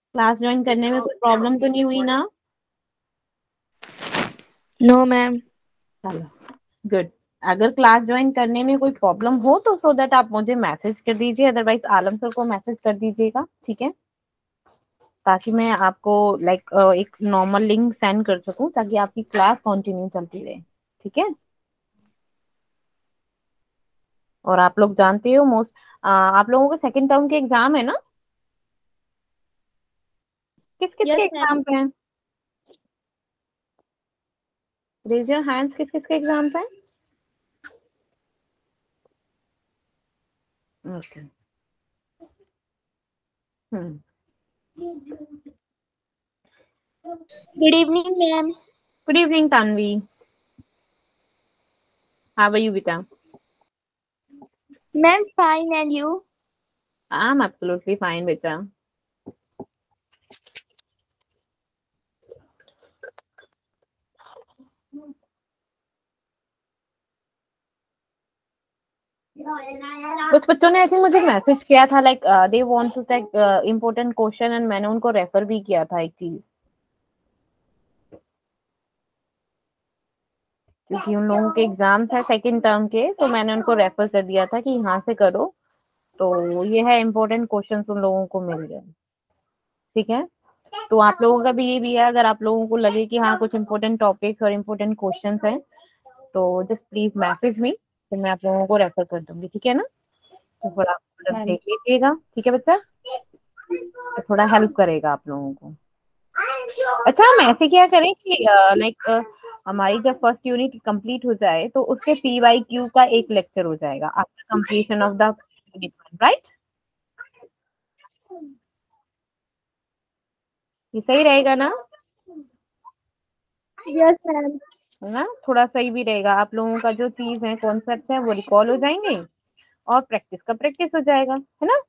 Class join करने में कोई प्रॉब्लम तो नहीं हुई ना? No ma'am. चलो, गुड। अगर क्लास ज्वाइन करने में कोई प्रॉब्लम हो तो सो दैट आप मुझे मैसेज कर दीजिए, अदरवाइज आलम सर को मैसेज कर दीजिएगा, ठीक है? ताकि मैं आपको एक नॉर्मल लिंक सेंड कर सकूं, ताकि आपकी क्लास कंटिन्यू चलती रहे, ठीक है? और आप लोग जानते हो आप लोगों के सेकंड टर्म के एग्जाम है ना? किस किस के यस मैम। एग्जाम पे हैं? रेज योर हैंड्स, किस किस के एग्जाम पे हैं? Okay. Hmm. Good evening ma'am. Good evening Tanvi, how are you बेटा? Ma'am fine and you? I am absolutely fine बेटा। कुछ बच्चों ने आई थिंक मुझे मैसेज किया था, they want to take important question, and मैंने उनको रेफर भी किया था एक चीज, क्योंकि उन लोगों के एग्जाम्स है सेकंड टर्म के, तो मैंने उनको रेफर कर दिया था कि यहाँ से करो। तो ये है, इम्पोर्टेंट क्वेश्चन उन लोगों को मिल गए, ठीक है? तो आप लोगों का भी ये भी है, अगर आप लोगों को लगे कि हाँ कुछ इम्पोर्टेंट टॉपिक्स और इम्पोर्टेंट क्वेश्चंस हैं, तो जस्ट प्लीज मैसेज मी, फिर मैं आप लोगों को रेफर कर दूंगी, ठीक है ना? तो थोड़ा आप मैम। देख लीजिएगा, ठीक है बच्चा? तो थोड़ा हेल्प करेगा आप लोगों को। अच्छा, हम ऐसे क्या करें कि हमारी जब फर्स्ट यूनिट कंप्लीट हो जाए तो उसके PYQ का एक लेक्चर हो जाएगा after completion of the unit, right? ये सही रहेगा ना? Yes ma'am. है ना? थोड़ा सही भी रहेगा, आप लोगों का जो चीज है, कॉन्सेप्ट है, वो रिकॉल हो जाएंगे, और प्रैक्टिस का प्रैक्टिस हो जाएगा, है ना?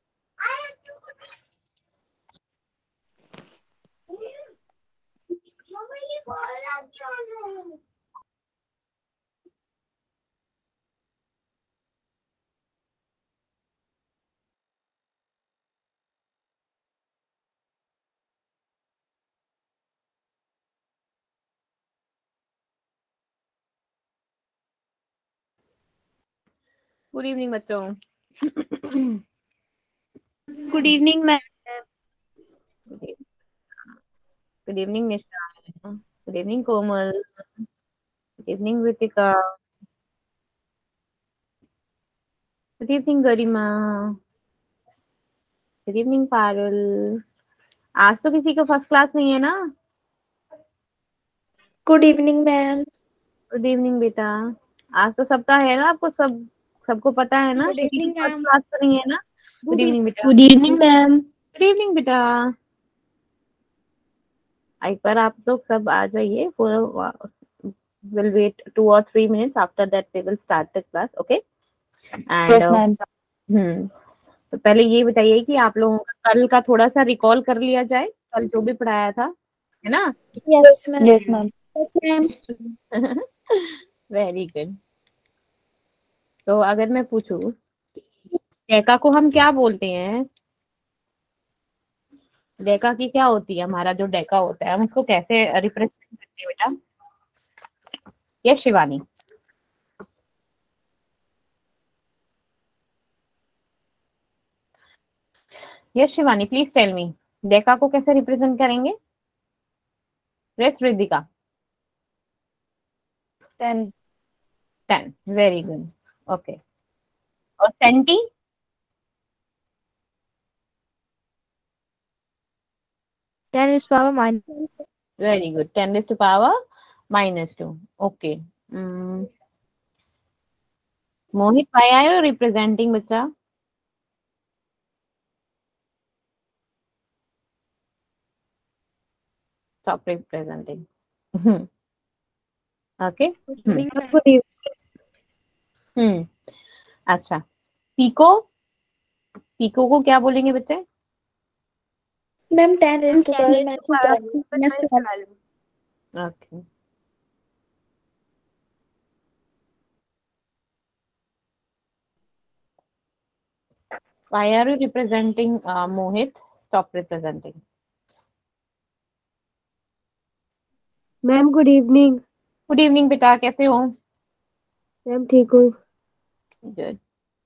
गुड इवनिंग बच्चों। Good evening ma'am. Good evening Nisha. Good evening Komal. Good evening Vitika. Good evening Garima. Good evening Parul. आज तो किसी का फर्स्ट क्लास नहीं है ना? Good evening ma'am. Good evening बेटा। आज तो सबका है ना, आपको सबको पता है ना, गुड किसी की इवनिंग फर्स्ट मैम। क्लास तो नहीं है ना? गुड इवनिंग बेटा। Good evening ma'am. Good evening बेटा। एक बार आप लोग सब आ जाइए, will wait 2 or 3 minutes, after that we will start the class, okay? And yes ma'am. तो पहले ये बताइए कि आप लोगों का कल का थोड़ा सा रिकॉल कर लिया जाए, कल जो भी पढ़ाया था, है ना? Yes ma'am. Yes ma'am. Yes ma'am. Very good. तो अगर मैं पूछूं, डेका को हम क्या बोलते हैं? डेका की क्या होती है, हमारा जो डेका होता है हम उसको कैसे रिप्रेजेंट करते हैं बेटा? Yes Shivani. Yes Shivani, please tell me, deca को कैसे रिप्रेजेंट करेंगे? Yes Riddhika. 10। 10, very good, okay. और centi? 10 is power minus। Very good, 10⁻², okay. Mohit, why are you representing बच्चा? Stop representing. Okay. Good evening ma'am. Hmm. अच्छा, पीको, पीको को क्या बोलेंगे बच्चे? Ma'am 10 is ma'am to 10 power is to power minus minus 12। 12। ओके। Why are you representing Mohit? Stop representing. Ma'am good evening. Good evening बेटा, कैसे हो? Ma'am ठीक हूँ। गुड।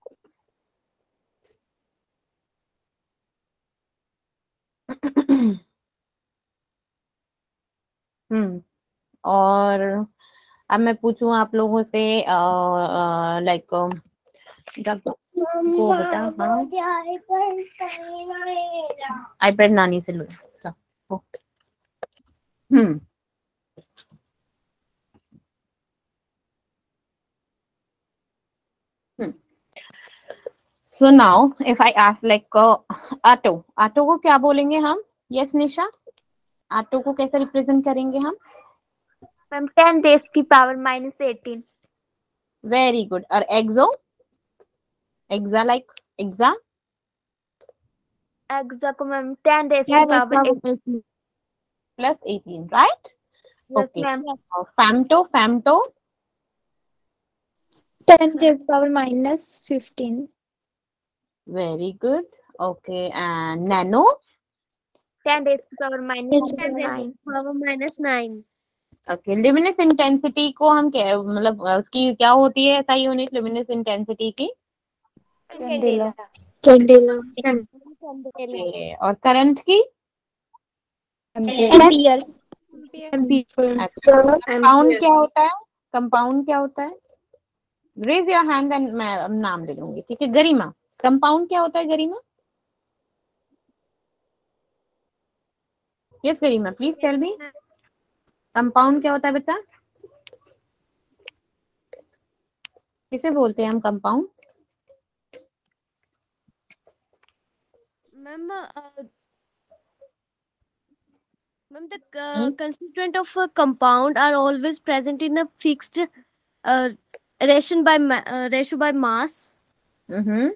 हम्म। और अब मैं पूछूं आप लोगों से लाइक वो बेटा, हाँ आईपैड नानी से लो। जाओ। Hmm. So now if I ask like atto, atto को क्या बोलेंगे हम? यस निशा, ऑटो को कैसे रिप्रेजेंट करेंगे हम? मैम 10 रेज़ की पावर -18। Very good. और exo, exa like exa exa को मैम 10 रेज़ की power 18। Plus 18, right? Yes okay. Ma'am. Femto, femto 10 raise power -15। Very good. Okay, and nano 10 raise की power -9। -9। Okay. Luminous intensity को हम क्या, मतलब उसकी क्या होती है ऐसा यूनिट ल्यूमिनस इंटेंसिटी की? कैंडेला। कैंडेला। ओके। और करंट की? एम्पियर। एम्पियर। अच्छा, कंपाउंड क्या होता है? कंपाउंड क्या होता है? रेज योर हैंड एंड मैं अब नाम ले लूंगी, ठीक है? गरिमा, कंपाउंड क्या होता है Garima? Yes Garima, please tell me, compound क्या होता है बेटा? किसे बोलते हैं हम compound? Ma'am, the constituent of a compound are always present in a fixed ratio by mass. हम्म।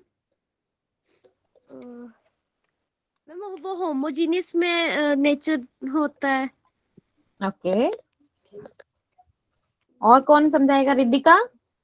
मैम वो होमोजीनियस में नेचर होता है। ओके। और कौन समझाएगा? Riddhika?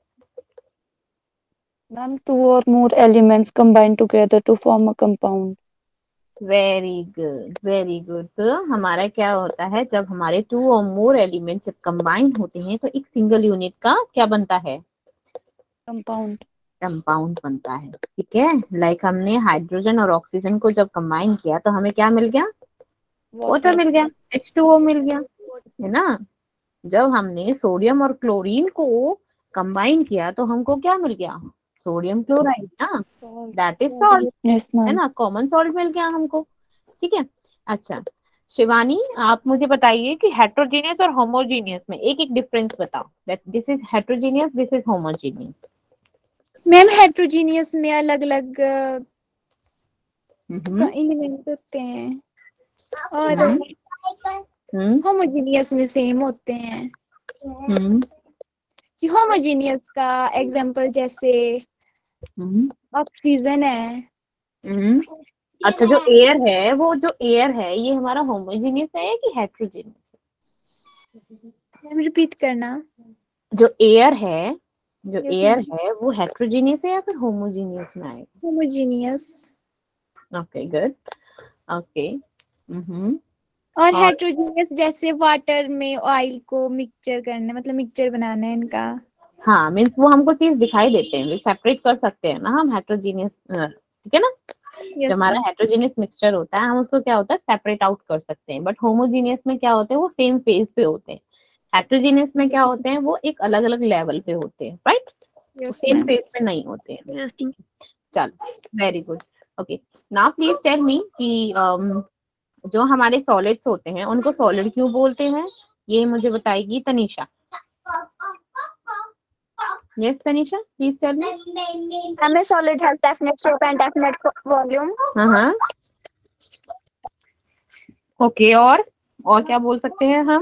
Ma'am 2 or more elements combine together to form a compound. Very good, very good. तो हमारा क्या होता है, जब हमारे टू और मोर एलिमेंट्स जब कंबाइन होते हैं तो एक सिंगल यूनिट का क्या बनता है? कंपाउंड। कंपाउंड बनता है, ठीक है? लाइक हमने हाइड्रोजन और ऑक्सीजन को जब कंबाइन किया तो हमें क्या मिल गया? वाटर मिल गया, H2O मिल गया, है ना? जब हमने सोडियम और क्लोरीन को कंबाइन किया तो हमको क्या मिल गया? सोडियम क्लोराइड ना, दैट इज सॉल्ट, यस है मैम। ना? कॉमन सॉल्ट मिल गया हमको, ठीक है? अच्छा शिवानी, आप मुझे बताइए कि हेट्रोजीनियस और होमोजीनियस में एक एक डिफरेंस बताओ, that this is heterogeneous, this is homogeneous. Ma'am heterogeneous में अलग अलग हम्म। एलिमेंट होते हैं और हम्म। हम्म। होमोजीनियस में सेम होते हैं। हम्म। जी होमोजीनियस का एग्जांपल जैसे हम्म। ऑक्सीजन है। हम्म। अच्छा, जो एयर है, वो जो एयर है ये हमारा होमोजीनियस है कि हेट्रोजीनियस? मैम रिपीट करना। जो एयर है, जो यस एयर मैम। है वो हेट्रोजीनियस है या फिर होमोजीनियस में आएगा? Homogeneous. Okay good. Okay. Hmm. और और हेट्रोजीनियस जैसे वाटर में ऑयल को मिक्सचर करना, मतलब मिक्सचर बनाना है इनका। हाँ, मीन्स वो हमको चीज दिखाई देते हैं, सेपरेट कर सकते हैं ना हम हेट्रोजीनियस, ठीक है ना? जो यस हमारा मैम। हेट्रोजीनियस मिक्सचर होता है हम उसको क्या होता है, सेपरेट आउट कर सकते हैं। बट होमोजीनियस में क्या होते हैं, वो सेम फेज पे होते हैं। हेट्रोजीनियस में क्या होते हैं, वो एक अलग अलग लेवल पे होते हैं, राइट? वो यस सेम मैम। फेज पे नहीं होते हैं। चलो, very good. Okay, now please tell me कि जो हमारे सॉलिड्स होते हैं उनको सॉलिड क्यों बोलते हैं, ये मुझे बताएगी Tanisha. Yes Tanisha, please tell me. हमें solid has definite shape and definite volume. हाँ। ओके, और क्या बोल सकते हैं हम?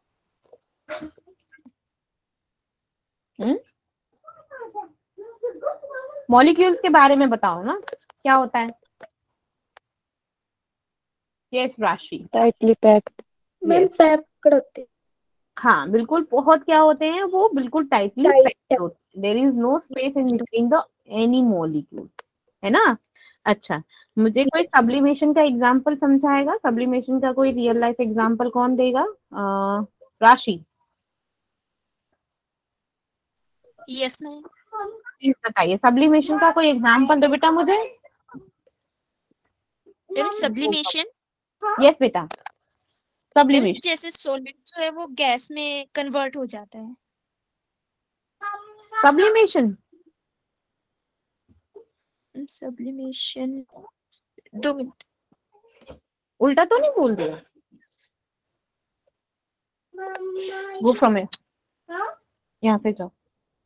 मॉलिक्यूल्स के बारे में बताओ ना, क्या होता है? Yes Rashi. Tightly packed. Ma'am yes, packed होते हाँ बिल्कुल, बहुत क्या होते हैं, वो बिल्कुल टाइटली पैक्ड टाइट। होते हैं, there is no space in between the any molecule, है ना? अच्छा, मुझे कोई सब्लिमेशन का एग्जांपल समझाएगा? सब्लिमेशन का कोई रियल लाइफ एग्जांपल कौन देगा? Rashi, yes ma'am. प्लीज बताइए। सब्लिमेशन का कोई एग्जाम्पल दो बेटा मुझे। मैम सब्लिमेशन यस बेटा, मैम सब्लिमेशन। जैसे सॉलिड जो है वो गैस में कन्वर्ट हो जाता है। Sublimation, sublimation 2 minute. उल्टा तो नहीं बोल दिया? वो फ्रॉम यहाँ से जाओ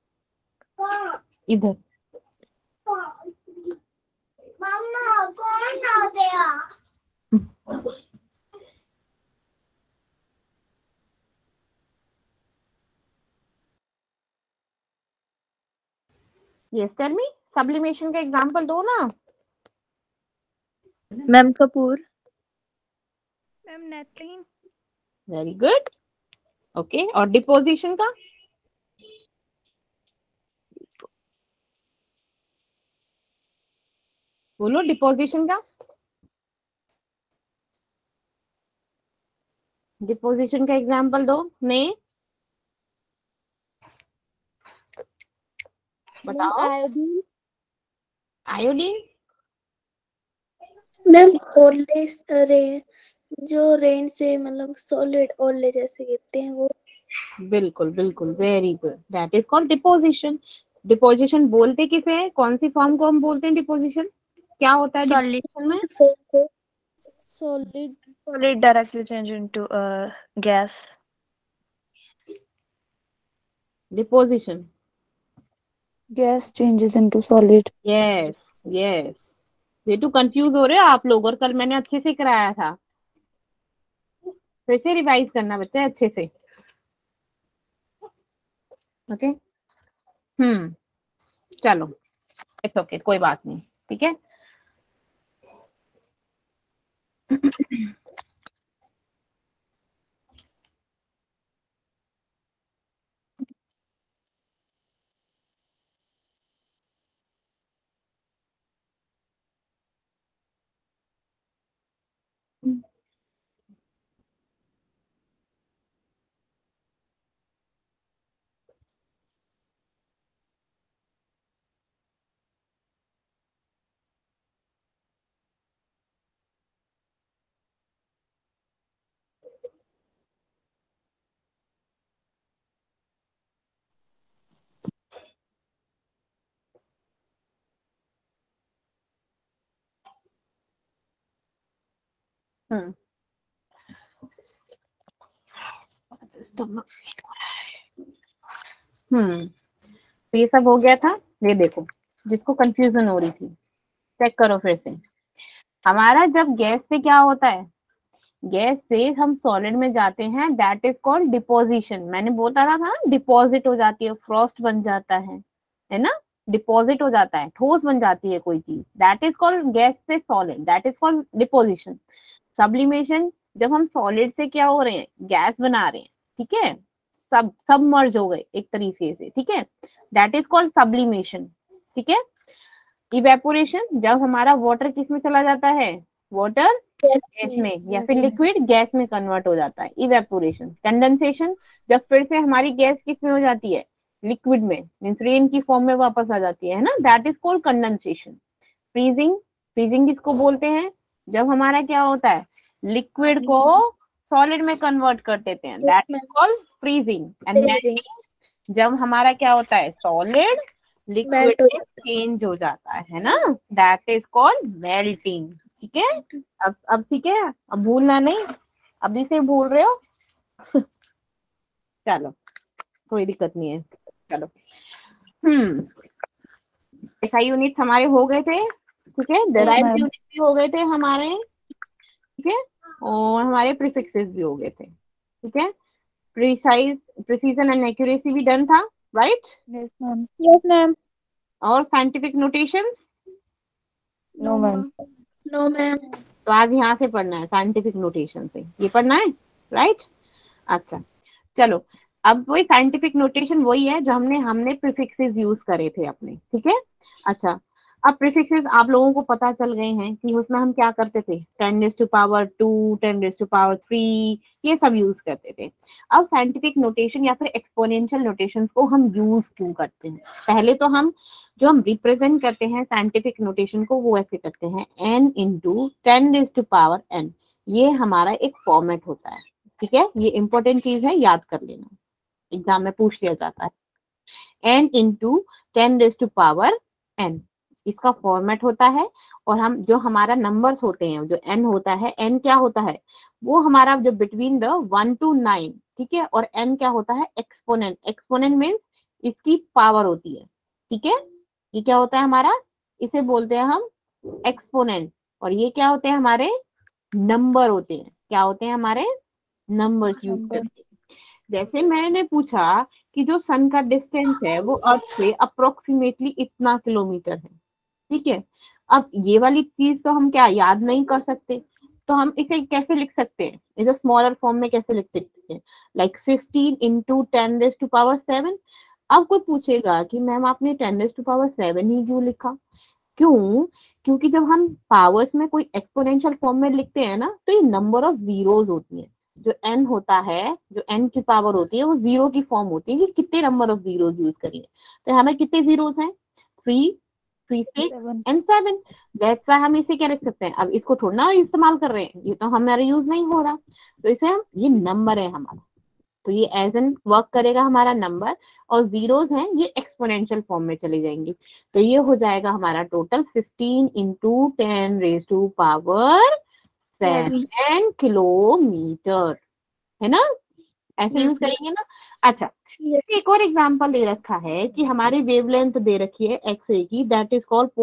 इधर। मम्मा कौन आ गया? यस टेल मी, सब्लिमेशन का एग्जांपल दो ना। मैम कपूर। Ma'am naphthalene. Very good, okay. और डिपोजिशन का? बोलो डिपोजिशन का। डिपोजिशन का एग्जांपल दो ने, बताओ। आयोडीन। आयोडीन, मैम ओले जो रेन से मतलब सॉलिड ओले जैसे गिरते हैं वो। बिल्कुल बिल्कुल, very good, that is called deposition. Deposition बोलते किसे है? कौन सी फॉर्म को हम बोलते हैं डिपोजिशन? क्या होता है डिपोजिशन में? फॉर्म को solid. solid directly change into gas. Deposition, Gas changes into solid. Yes yes. ये तो कंफ्यूज हो रहे हो आप लोग, और कल मैंने अच्छे से कराया था। फिर से रिवाइज करना बच्चे अच्छे से, ओके। चलो, इट्स ओके, कोई बात नहीं, ठीक है। हम्म तो ये सब हो गया था। ये देखो, जिसको कंफ्यूजन हो रही थी, चेक करो फिर से। हमारा जब गैस से क्या होता है, गैस से हम सॉलिड में जाते हैं, दैट इज कॉल्ड डिपोजिशन। मैंने बोला था ना, डिपॉजिट हो जाती है, फ्रॉस्ट बन जाता है ना। डिपॉजिट हो जाता है, ठोस बन जाती है कोई चीज, दैट इज कॉल्ड गैस से solid, that is called deposition. Sublimation, जब हम सॉलिड से क्या हो रहे हैं, गैस बना रहे हैं, ठीक है, सब मर्ज हो गए एक तरीके से, ठीक है, दैट इज कॉल्ड सब्लिमेशन, ठीक है। इवेपोरेशन, जब हमारा वाटर किस में चला जाता है, वाटर गैस गैस में। में, या फिर लिक्विड गैस में कन्वर्ट हो जाता है, इवेपोरेशन। कंडेंसेशन, जब फिर से हमारी गैस किस में हो जाती है, लिक्विड में, मींस रेन की फॉर्म में वापस आ जाती है ना, that is called condensation. Freezing, freezing किसको बोलते हैं, जब हमारा क्या होता है, लिक्विड को सॉलिड में कन्वर्ट कर देते हैं, that yes is ma'am. Called freezing. And freezing melting, जब हमारा क्या होता है, सॉलिड लिक्विड मेल्ट हो में जाता चेंज हो जाता है ना, दैट इज कॉल्ड मेल्टिंग, ठीक है। अब ठीक है, अब भूलना नहीं, अभी से भूल रहे हो। चलो, कोई दिक्कत नहीं है, चलो। एसआई यूनिट हमारे हो गए थे, ठीक है, डेराइव मैम। यूनिट भी हो गए थे हमारे, ठीक है, और हमारे प्रीफिक्सेस भी हो गए थे, ठीक है। प्रिसाइज, प्रिसीजन एंड एक्यूरेसी भी डन था, right. Yes ma'am. Yes ma'am. और scientific notation, no ma'am. No ma'am. तो आज यहाँ से पढ़ना है, साइंटिफिक नोटेशन से ये पढ़ना है, राइट। अच्छा, चलो। अब वही साइंटिफिक नोटेशन वही है जो हमने प्रीफिक्सेस यूज करे थे अपने, ठीक है। अच्छा, अब प्रीफिक्सेस आप लोगों को पता चल गए हैं कि उसमें हम क्या करते थे, 10⁻², 10⁻3 ये सब यूज करते थे। अब साइंटिफिक नोटेशन या फिर एक्सपोनेंशियल नोटेशंस को हम यूज क्यों करते हैं? पहले तो हम जो हम रिप्रेजेंट करते हैं साइंटिफिक नोटेशन को वो ऐसे करते हैं n × 10⁻n। ये हमारा एक फॉर्मेट होता है, ठीक है, ये इंपॉर्टेंट चीज है, याद कर लेना, एग्जाम में पूछ लिया जाता है। n × 10⁻n इसका फॉर्मेट होता है। और हम जो हमारा नंबर्स होते हैं, जो n होता है, n क्या होता है, वो हमारा जो बिटवीन द 1 to 9, ठीक है, और n क्या होता है, एक्सपोनेंट। एक्सपोनेंट मीन्स इसकी पावर होती है, ठीक है, ये क्या होता है हमारा, इसे बोलते हैं हम एक्सपोनेंट। और ये क्या होते हैं हमारे, नंबर होते हैं। क्या होते हैं हमारे, नंबर्स यूज करते हैं। जैसे मैंने पूछा कि जो सन का डिस्टेंस है वो अर्थ से अप्रोक्सीमेटली इतना किलोमीटर है, ठीक है। अब ये वाली चीज तो हम क्या याद नहीं कर सकते, तो हम इसे कैसे लिख सकते हैं, इसे स्मॉलर फॉर्म में कैसे लिख सकते हैं, लाइक 15 × 10⁻7। अब कोई पूछेगा कि मैम आपने 10⁻7 ही क्यों लिखा, क्यों, क्योंकि जब हम पावर्स में कोई एक्सपोनेंशियल फॉर्म में लिखते हैं ना, तो ये नंबर ऑफ जीरोस होती है। जो n होता है, जो n की पावर होती है, वो जीरो की फॉर्म होती है कि कितने नंबर ऑफ जीरोस यूज करेंगे। तो हमें कितने जीरोस हैं, 3, 3, 6 एंड 7। दैट्स व्हाई हम इसे क्या लिख सकते हैं, अब इसको थोड़ा ना इस्तेमाल कर रहे हैं, ये तो हमारा यूज नहीं हो रहा, तो इसे हम, ये नंबर है हमारा, तो ये एज एन वर्क करेगा हमारा नंबर, और जीरोस हैं ये एक्सपोनेंशियल फॉर्म में चले जाएंगे। तो ये हो जाएगा हमारा टोटल 15 × 10⁻7 किलोमीटर, है ना, ऐसे यूज करेंगे ना। अच्छा, एक और एग्जांपल दे रखा है कि हमारी वेवलेंथ दे रखी है एक्सरे की, दैट इज कॉल्ड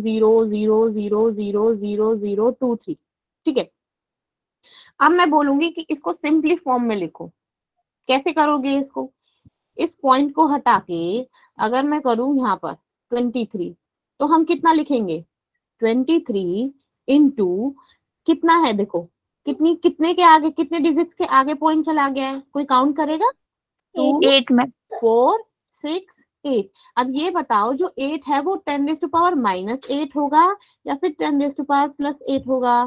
0.00000023, ठीक है। अब मैं बोलूंगी कि इसको सिंपली फॉर्म में लिखो। कैसे करोगे इसको, इस पॉइंट को हटा के अगर मैं करूं यहाँ पर 23, तो हम कितना लिखेंगे, 23 इंटू कितना है, देखो कितनी, कितने के आगे, कितने डिजिट्स के आगे पॉइंट चला गया है, कोई काउंट करेगा, 2, 4, 6, 8। अब ये बताओ जो 8 है वो 10⁻−8 होगा या फिर 10⁻+8 होगा,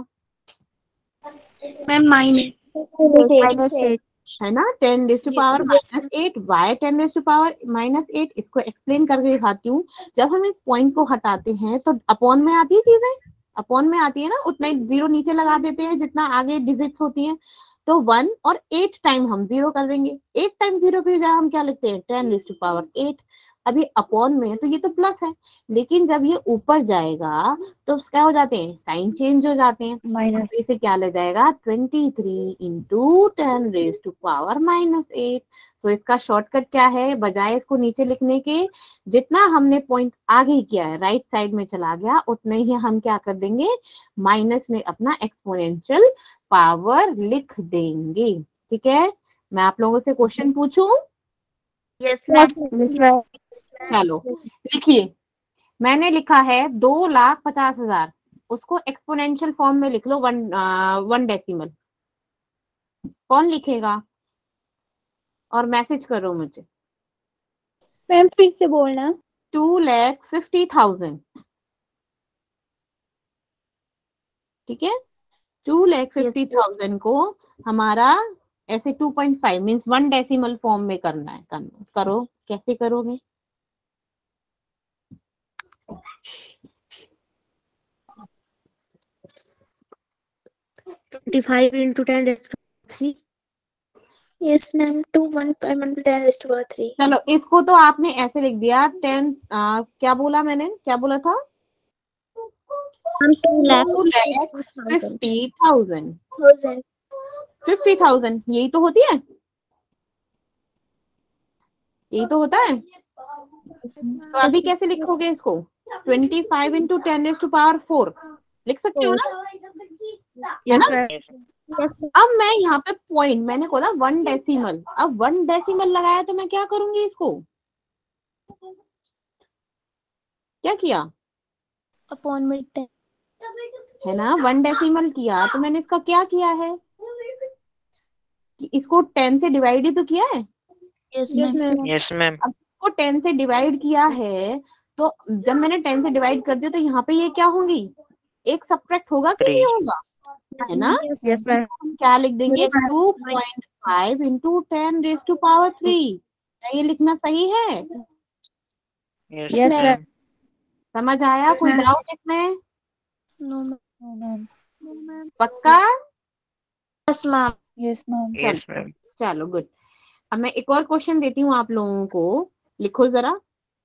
मैम -8 है ना, 10⁻−8। वाई 10⁻−8, इसको एक्सप्लेन करके दिखाती हूँ। जब हम इस पॉइंट को हटाते हैं तो अपॉन में आती है चीजें, अपॉन में आती है ना, उतना ही जीरो नीचे लगा देते हैं जितना आगे डिजिट्स होती हैं। तो 1 और 8 टाइम हम जीरो कर देंगे, 8 टाइम जीरो की जगह हम क्या लिखते हैं, 10⁻8। अभी अपॉन में है तो ये तो प्लस है, लेकिन जब ये ऊपर जाएगा तो क्या हो जाते हैं, साइन चेंज हो जाते हैं, तो इसे क्या ले जाएगा, 23 × 10⁻8। सो इसका शॉर्टकट क्या है, बजाय इसको नीचे लिखने के, जितना हमने पॉइंट आगे किया है, राइट साइड में चला गया, उतने ही हम क्या कर देंगे, माइनस में अपना एक्सपोनेंशियल पावर लिख देंगे, ठीक है। मैं आप लोगों से क्वेश्चन पूछूं, चलो लिखिए। मैंने लिखा है 2,50,000, उसको एक्सपोनेंशियल फॉर्म में लिख लो, 1 डेसिमल। कौन लिखेगा, और मैसेज करो मुझे। मैम फिर से बोलना। 2,50,000, ठीक है, 2,50,000 को हमारा ऐसे 2.5 मीन्स 1 डेसिमल फॉर्म में करना है, करो, कैसे करोगे, यस मैम, 215 × 10⁻3। चलो इसको तो आपने ऐसे लिख दिया, 10 क्या बोला मैंने, क्या बोला था, 2,50,000, 50,000, यही तो होती है, यही तो होता है। तो अभी कैसे लिखोगे इसको, 25 × 10⁻4 लिख सकते हो ना, है ना। अब मैं यहाँ पे पॉइंट, मैंने बोला 1 डेसिमल, अब 1 डेसिमल लगाया तो मैं क्या करूंगी, इसको क्या किया, अपॉन में 10 है ना, 1 डेसिमल किया, तो मैंने इसका क्या किया है कि इसको 10 से डिवाइड ही तो किया है। Yes ma'am. Yes ma'am. अब इसको 10 से डिवाइड किया है तो जब मैंने 10 से डिवाइड कर दिया तो यहाँ पे ये क्या होंगी, एक सब्ट्रैक्ट होगा कि नहीं होगा, है ना। Yes ma'am. हम क्या लिख देंगे, Yes. 2.5 into 10 raised to power 3। क्या ये लिखना सही है? Yes, Yes, ma'am. ma'am. समझ आया? कोई ma'am. डाउट इसमें? No, पक्का? Yes, ma'am. Yes, ma'am. Yes, ma'am. चलो गुड। अब मैं एक और क्वेश्चन देती हूँ आप लोगों को, लिखो जरा।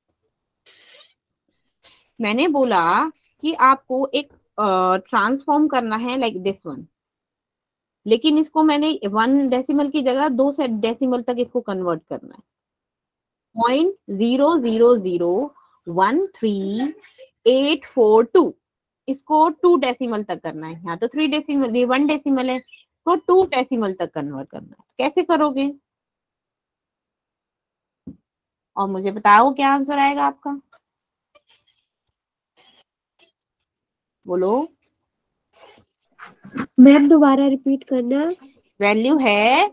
मैंने बोला कि आपको एक ट्रांसफॉर्म करना है लाइक दिस वन, लेकिन इसको मैंने 1 डेसिमल की जगह 2 से डेसिमल तक इसको कन्वर्ट करना है। 0.0013842 इसको 2 डेसिमल तक करना है। यहाँ तो 3 डेसिमल, ये 1 डेसिमल है, तो 2 डेसिमल तक कन्वर्ट करना है। कैसे करोगे? और मुझे बताओ क्या आंसर आएगा आपका, बोलो। मैम दोबारा रिपीट करना। वैल्यू है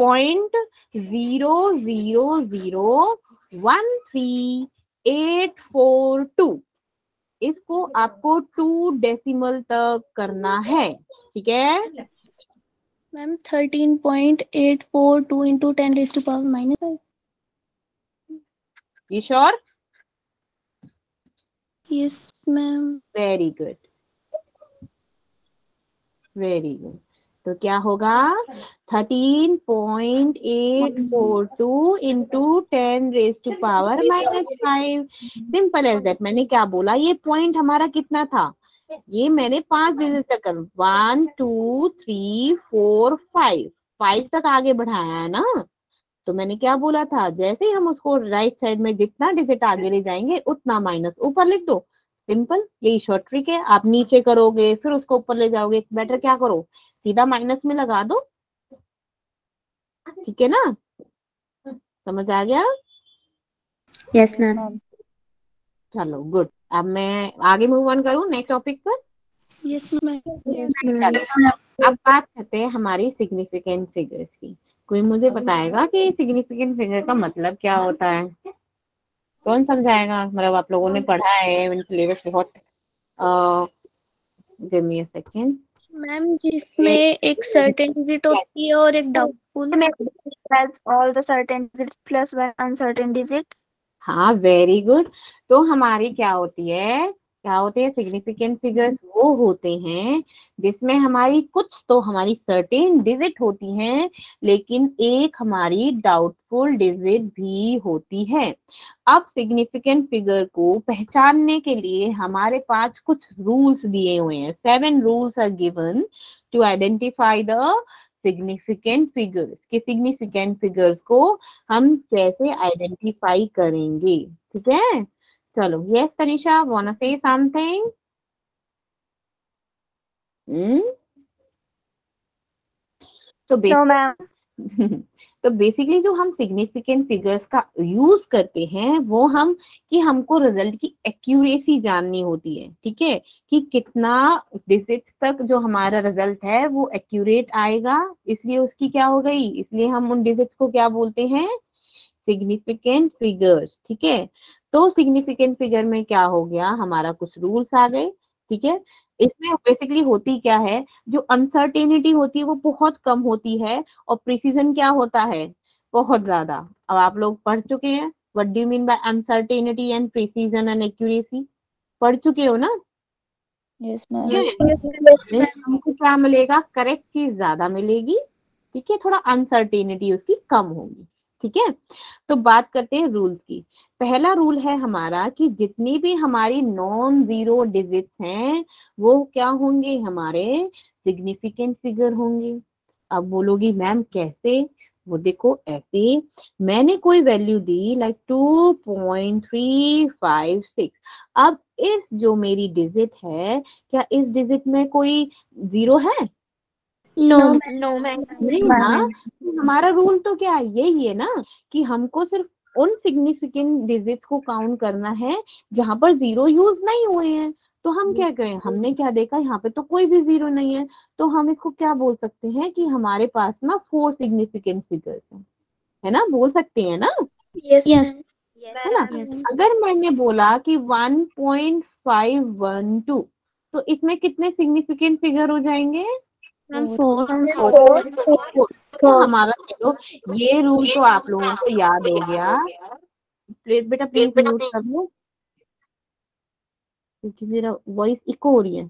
0.0013842। इसको आपको 2 डेसिमल तक करना है, ठीक है। Ma'am 13.842 into 10 raised to power -5। You sure? Yes, मैम। Very good, very good. तो क्या होगा, 13.842 into 10 raised to power -5। Simple as that. मैंने क्या बोला, ये पॉइंट हमारा कितना था, ये मैंने 5 डिजिट तक कर 1 2 3 4 5 तक आगे बढ़ाया है ना। तो मैंने क्या बोला था, जैसे ही हम उसको राइट साइड में जितना डिजिट आगे ले जाएंगे उतना माइनस ऊपर लिख दो। सिंपल, यही शॉर्ट ट्रिक है। आप नीचे करोगे फिर उसको ऊपर ले जाओगे, बेटर क्या करो, सीधा माइनस में लगा दो, ठीक है ना। समझ आ गया? Yes ma'am. चलो गुड। अब मैं आगे मूव ऑन करूं नेक्स्ट टॉपिक पर। Yes ma'am. चलो, अब बात करते हैं हमारी सिग्निफिकेंट फिगर्स की। कोई मुझे बताएगा कि सिग्निफिकेंट फिगर का मतलब क्या होता है? कौन समझाएगा? मतलब आप लोगों ने पढ़ा है, सिलेबस बहुत। Give me a second. Ma'am जिसमें एक सर्टेन डिजिट होती है और एक doubtful. All the certain digits plus one uncertain digit. हाँ, वेरी गुड। तो हमारी क्या होती है, क्या होते हैं सिग्निफिकेंट फिगर्स? वो होते हैं जिसमें हमारी कुछ तो हमारी सर्टेन डिजिट होती हैं, लेकिन एक हमारी डाउटफुल डिजिट भी होती है। अब सिग्निफिकेंट फिगर को पहचानने के लिए हमारे पास कुछ रूल्स दिए हुए हैं। 7 rules are given to identify the significant figures. कि सिग्निफिकेंट फिगर्स को हम कैसे आइडेंटिफाई करेंगे, ठीक है। चलो, yes Tanisha, want to say something? तो No, ma'am. तो बेसिकली जो हम सिग्निफिकेंट फिगर्स का यूज करते हैं वो हम, कि हमको रिजल्ट की एक्यूरेसी जाननी होती है, ठीक है, कि कितना डिजिट्स तक जो हमारा रिजल्ट है वो एक्यूरेट आएगा। इसलिए उसकी क्या हो गई, इसलिए हम उन डिजिट्स को क्या बोलते हैं, सिग्निफिकेंट फिगर्स, ठीक है। तो सिग्निफिकेंट फिगर में क्या हो गया, हमारा कुछ रूल्स आ गए, ठीक है। इसमें बेसिकली होती क्या है, जो अनसर्टेनिटी होती है वो बहुत कम होती है और प्रिसीजन क्या होता है, बहुत ज्यादा। अब आप लोग पढ़ चुके हैं, what do you mean by uncertainty and precision and accuracy? पढ़ चुके हो ना? Yes, ma'am. यस में हमको क्या मिलेगा, करेक्ट चीज ज्यादा मिलेगी, ठीक है, थोड़ा अनसर्टेनिटी उसकी कम होगी, ठीक है। तो बात करते हैं रूल्स की। पहला रूल है हमारा कि जितनी भी हमारी नॉन जीरो डिजिट्स हैं वो क्या होंगे, हमारे सिग्निफिकेंट फिगर होंगे। अब बोलोगी मैम कैसे? वो देखो ऐसे, मैंने कोई वैल्यू दी लाइक 2.356। अब इस जो मेरी डिजिट है, क्या इस डिजिट में कोई जीरो है? No No, ma'am. नहीं ना। तो हमारा रूल तो क्या है, यही है ना, कि हमको सिर्फ उन सिग्निफिकेंट डिजिट्स को काउंट करना है जहां पर जीरो यूज नहीं हुए हैं। तो हम क्या करें, हमने क्या देखा, यहाँ पे तो कोई भी जीरो नहीं है, तो हम इसको क्या बोल सकते हैं कि हमारे पास ना 4 सिग्निफिकेंट फिगर्स हैं, है ना, बोल सकते हैं ना। यस है ना। अगर मैंने बोला कि 1.512 तो इसमें कितने सिग्निफिकेंट फिगर हो जाएंगे? 4 तो हमारा चलो ये रूल तो आप लोगों को याद हो गया। बेटा प्लीज म्यूट कर लो क्योंकि मेरा वॉइस इको हो रही है।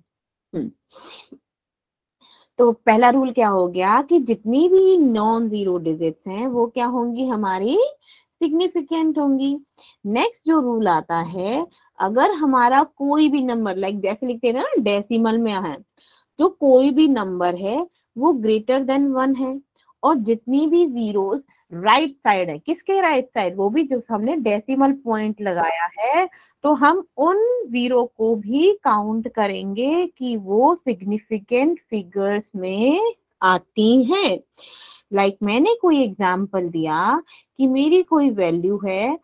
तो पहला रूल क्या हो गया कि जितनी भी नॉन जीरो डिजिट्स हैं वो क्या होंगी? हमारी सिग्निफिकेंट होंगी। नेक्स्ट जो रूल आता है, अगर हमारा कोई भी नंबर लाइक जैसे लिखते हैं ना डेसिमल में है, जो कोई भी नंबर है वो ग्रेटर देन 1 है और जितनी भी जीरोस राइट साइड है, किसके राइट साइड? वो भी जो हमने डेसिमल पॉइंट लगाया है, तो हम उन जीरो को भी काउंट करेंगे कि वो सिग्निफिकेंट फिगर्स में आती हैं। लाइक मैंने कोई एग्जांपल दिया कि मेरी कोई वैल्यू है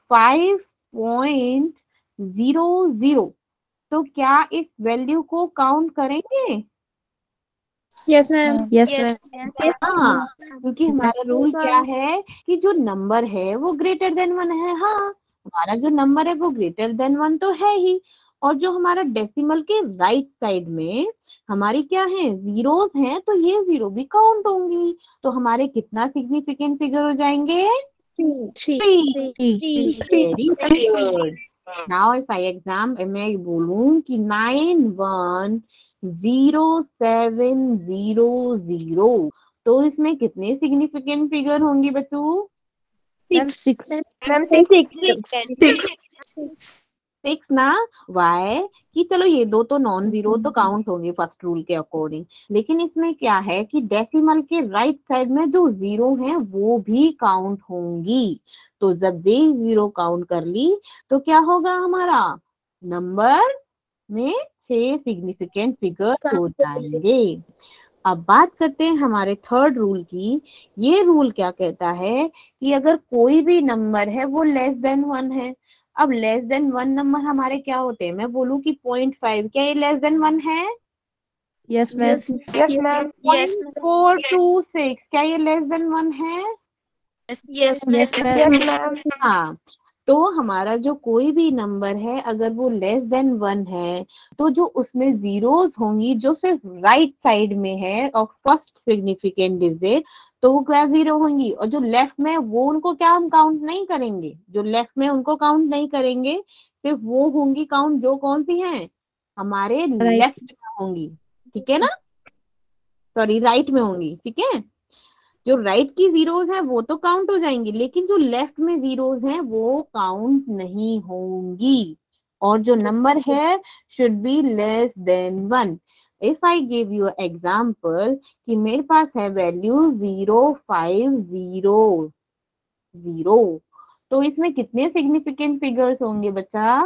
5.00, तो क्या इस वैल्यू को काउंट करेंगे? Yes ma'am. हाँ, क्योंकि हमारा रूल क्या है कि जो नंबर है वो ग्रेटर देन 1 है। हाँ, हमारा जो नंबर है वो ग्रेटर देन 1 तो है ही, और जो हमारा डेसिमल के राइट साइड में हमारी क्या है? जीरोस हैं, तो ये जीरो भी काउंट होंगी। तो हमारे कितना सिग्निफिकेंट फिगर हो जाएंगे? 3। Very good. नाउ इफ मैं बोलूं कि 910700, तो इसमें कितने सिग्निफिकेंट फिगर होंगी बच्चों? 6 ना। वाई कि चलो ये दो तो नॉन जीरो तो काउंट होंगे फर्स्ट रूल के अकॉर्डिंग, लेकिन इसमें क्या है कि डेसिमल के राइट साइड में जो जीरो हैं वो भी काउंट होंगी। तो जब ये जीरो काउंट कर ली तो क्या होगा? हमारा नंबर में 6 सिग्निफिकेंट फिगर्स हो जाएंगे। अब बात करते हैं हमारे थर्ड रूल की। ये रूल क्या कहता है कि अगर कोई भी नंबर है वो लेस देन 1 है। अब लेस देन 1 नंबर हमारे क्या होते हैं? मैं बोलूं कि 0.5, क्या ये लेस देन 1 है? Yes ma'am. 0.426, क्या ये लेस देन 1 है? Yes ma'am. हाँ, तो हमारा जो कोई भी नंबर है अगर वो लेस देन 1 है तो जो उसमें जीरोस होंगी जो सिर्फ राइट साइड में है और फर्स्ट सिग्निफिकेंट डिजिट, तो वो क्या जीरो होंगी, और जो लेफ्ट में वो उनको क्या हम काउंट नहीं करेंगे, जो लेफ्ट में उनको काउंट नहीं करेंगे, सिर्फ वो होंगी काउंट जो कौन सी हैं? हमारे लेफ्ट में होंगी। ठीक है ना, सॉरी राइट में होंगी। ठीक है, जो राइट की जीरोस है वो तो काउंट हो जाएंगी, लेकिन जो लेफ्ट में जीरोस हैं वो काउंट नहीं होंगी। और जो नंबर है should be less than 1। If I give you example कि मेरे पास है वैल्यू 0500, तो इसमें कितने सिग्निफिकेंट फिगर्स होंगे बच्चा?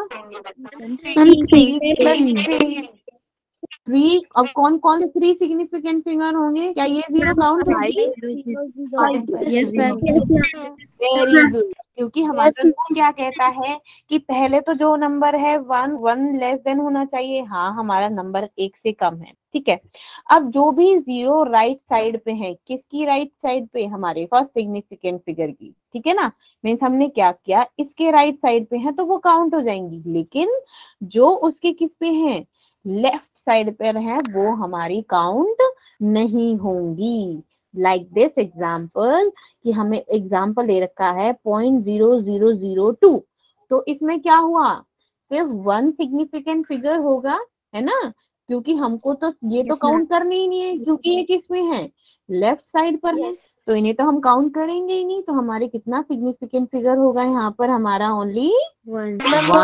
3। अब कौन कौन से 3 सिग्निफिकेंट फिगर होंगे? क्या ये जीरो काउंट होगी? Yes ma'am. वेरी गुड, क्योंकि हमारा रूल क्या कहता है कि पहले तो जो नंबर है 1 लेस देन होना चाहिए। हाँ, हमारा नंबर 1 से कम है। ठीक है, अब जो भी जीरो राइट साइड पे है, किसकी राइट साइड पे? हमारे फर्स्ट सिग्निफिकेंट फिगर की। ठीक है ना, मीन्स हमने क्या किया, इसके राइट साइड पे है तो वो काउंट हो जाएंगी, लेकिन जो उसके किस पे है? लेफ्ट साइड पर है, वो हमारी काउंट नहीं होंगी। लाइक दिस एग्जाम्पल, कि हमें एग्जाम्पल ले रखा है 0.0002, तो इसमें क्या हुआ? सिर्फ 1 सिग्निफिकेंट फिगर होगा, है ना, क्योंकि हमको तो ये तो काउंट करनी ही नहीं है, क्योंकि ये किस में है? लेफ्ट साइड पर है, तो इन्हें तो हम काउंट करेंगे ही नहीं। तो हमारे कितना सिग्निफिकेंट फिगर होगा यहाँ पर? हमारा ओनली 1।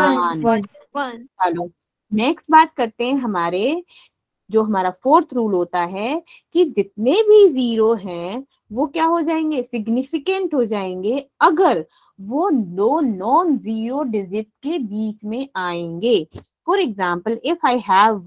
चलो नेक्स्ट बात करते हैं हमारे जो हमारा फोर्थ रूल होता है कि जितने भी जीरो हैं वो क्या हो जाएंगे? सिग्निफिकेंट हो जाएंगे अगर वो दो नॉन जीरो डिजिट के बीच में आएंगे। For example if I have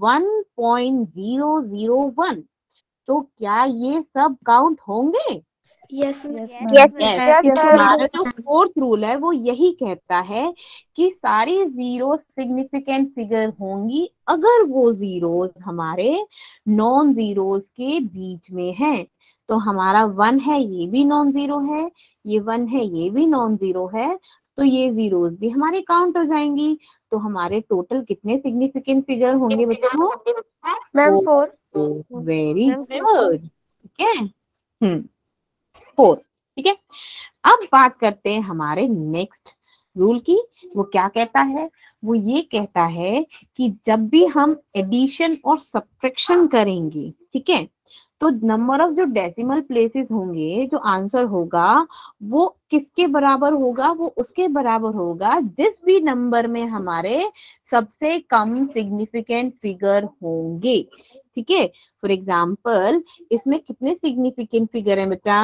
1.001, तो क्या ये सब काउंट होंगे? यस हमारा जो फोर्थ रूल है वो यही कहता है कि सारी जीरो सिग्निफिकेंट फिगर होंगी अगर वो जीरोस हमारे नॉन जीरोस के बीच में है। तो हमारा 1 है, ये भी नॉन जीरो है, ये 1 है, ये भी नॉन जीरो है, तो ये जीरोस भी हमारे काउंट हो जाएंगी। तो हमारे टोटल कितने सिग्निफिकेंट फिगर होंगे बच्चों? मैम 4। वेरी मैम गुड, ठीक है। 4, ठीक है। अब बात करते हैं हमारे नेक्स्ट रूल की। वो क्या कहता है? वो ये कहता है कि जब भी हम एडिशन और सब्ट्रैक्शन करेंगे, ठीक है, तो नंबर ऑफ जो डेसिमल प्लेसेस होंगे, जो आंसर होगा वो किसके बराबर होगा? वो उसके बराबर होगा जिस भी नंबर में हमारे सबसे कम सिग्निफिकेंट फिगर होंगे, ठीक है। फॉर एग्जाम्पल इसमें कितने सिग्निफिकेंट फिगर हैं बच्चा?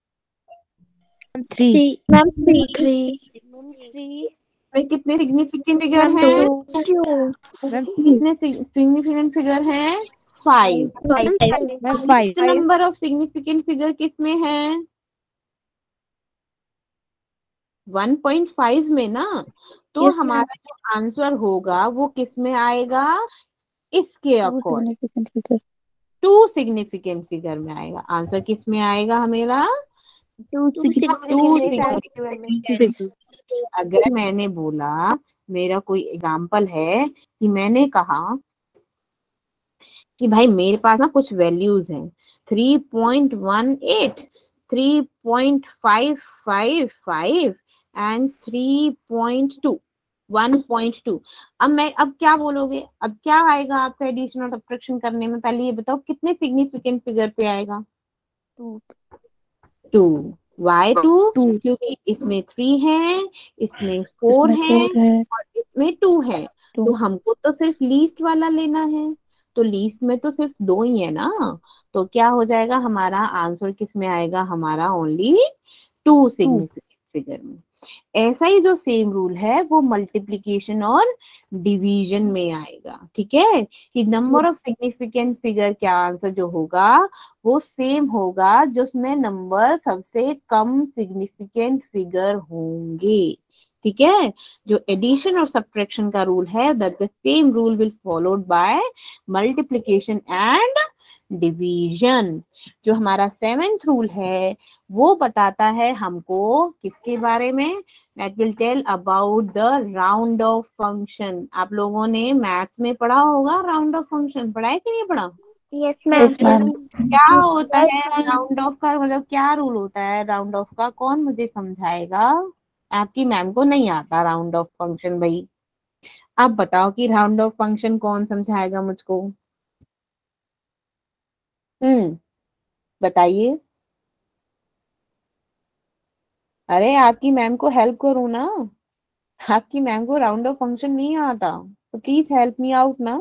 3 मैम 3 में कितने सिग्निफिकेंट फिगर मैम हैं? 2 कितने सिग्निफिकेंट फिगर हैं? 5। Ma'am 5 number of significant figure किसमें है? 1.5 में ना। तो Yes, ma'am. हमारा जो आंसर होगा वो किस में आएगा? इसके अकॉर्डिंग 2 सिग्निफिकेंट फिगर में आएगा। आंसर किस में आएगा हमेरा? 2 सिग्निफिकेंट। अगर मैंने बोला, मेरा कोई एग्जाम्पल है कि मैंने कहा कि भाई मेरे पास ना कुछ वैल्यूज हैं 3.18, 3.555 एंड 3.2, 1.2। अब क्या बोलोगे? अब क्या आएगा आपका एडिशन और सब्ट्रैक्शन करने में? पहले ये बताओ कितने सिग्निफिकेंट फिगर पे आएगा? 2। वाई 2? क्योंकि इसमें 3 है, इसमें 4 है और इसमें 2 है। तो हमको तो सिर्फ लीस्ट वाला लेना है, तो लीस्ट में तो सिर्फ 2 ही है ना। तो क्या हो जाएगा हमारा आंसर? किस में आएगा हमारा? ओनली 2 सिग्निफिकेंट फिगर में। ऐसा ही जो सेम रूल है वो मल्टीप्लिकेशन और डिवीजन में आएगा, ठीक है। कि नंबर ऑफ सिग्निफिकेंट फिगर क्या आंसर जो होगा वो सेम होगा जिसमें नंबर सबसे कम सिग्निफिकेंट फिगर होंगे, ठीक है। जो एडिशन और सब्ट्रैक्शन का रूल है that the same rule will followed by multiplication and division. जो हमारा 7th रूल है वो बताता है हमको किसके बारे में? That will tell about the round off function. आप लोगों ने मैथ्स में पढ़ा होगा राउंड ऑफ फंक्शन, पढ़ा है कि नहीं पढ़ा? Yes, ma'am. क्या होता है राउंड ऑफ का? मतलब क्या रूल होता है राउंड ऑफ का? कौन मुझे समझाएगा? आपकी मैम को नहीं आता राउंड ऑफ फंक्शन भाई। आप बताओ कि राउंड ऑफ फंक्शन कौन समझाएगा मुझको? बताइए। अरे आपकी मैम को हेल्प करो ना। आपकी मैम को राउंड ऑफ फंक्शन नहीं आता, तो प्लीज हेल्प मी आउट ना।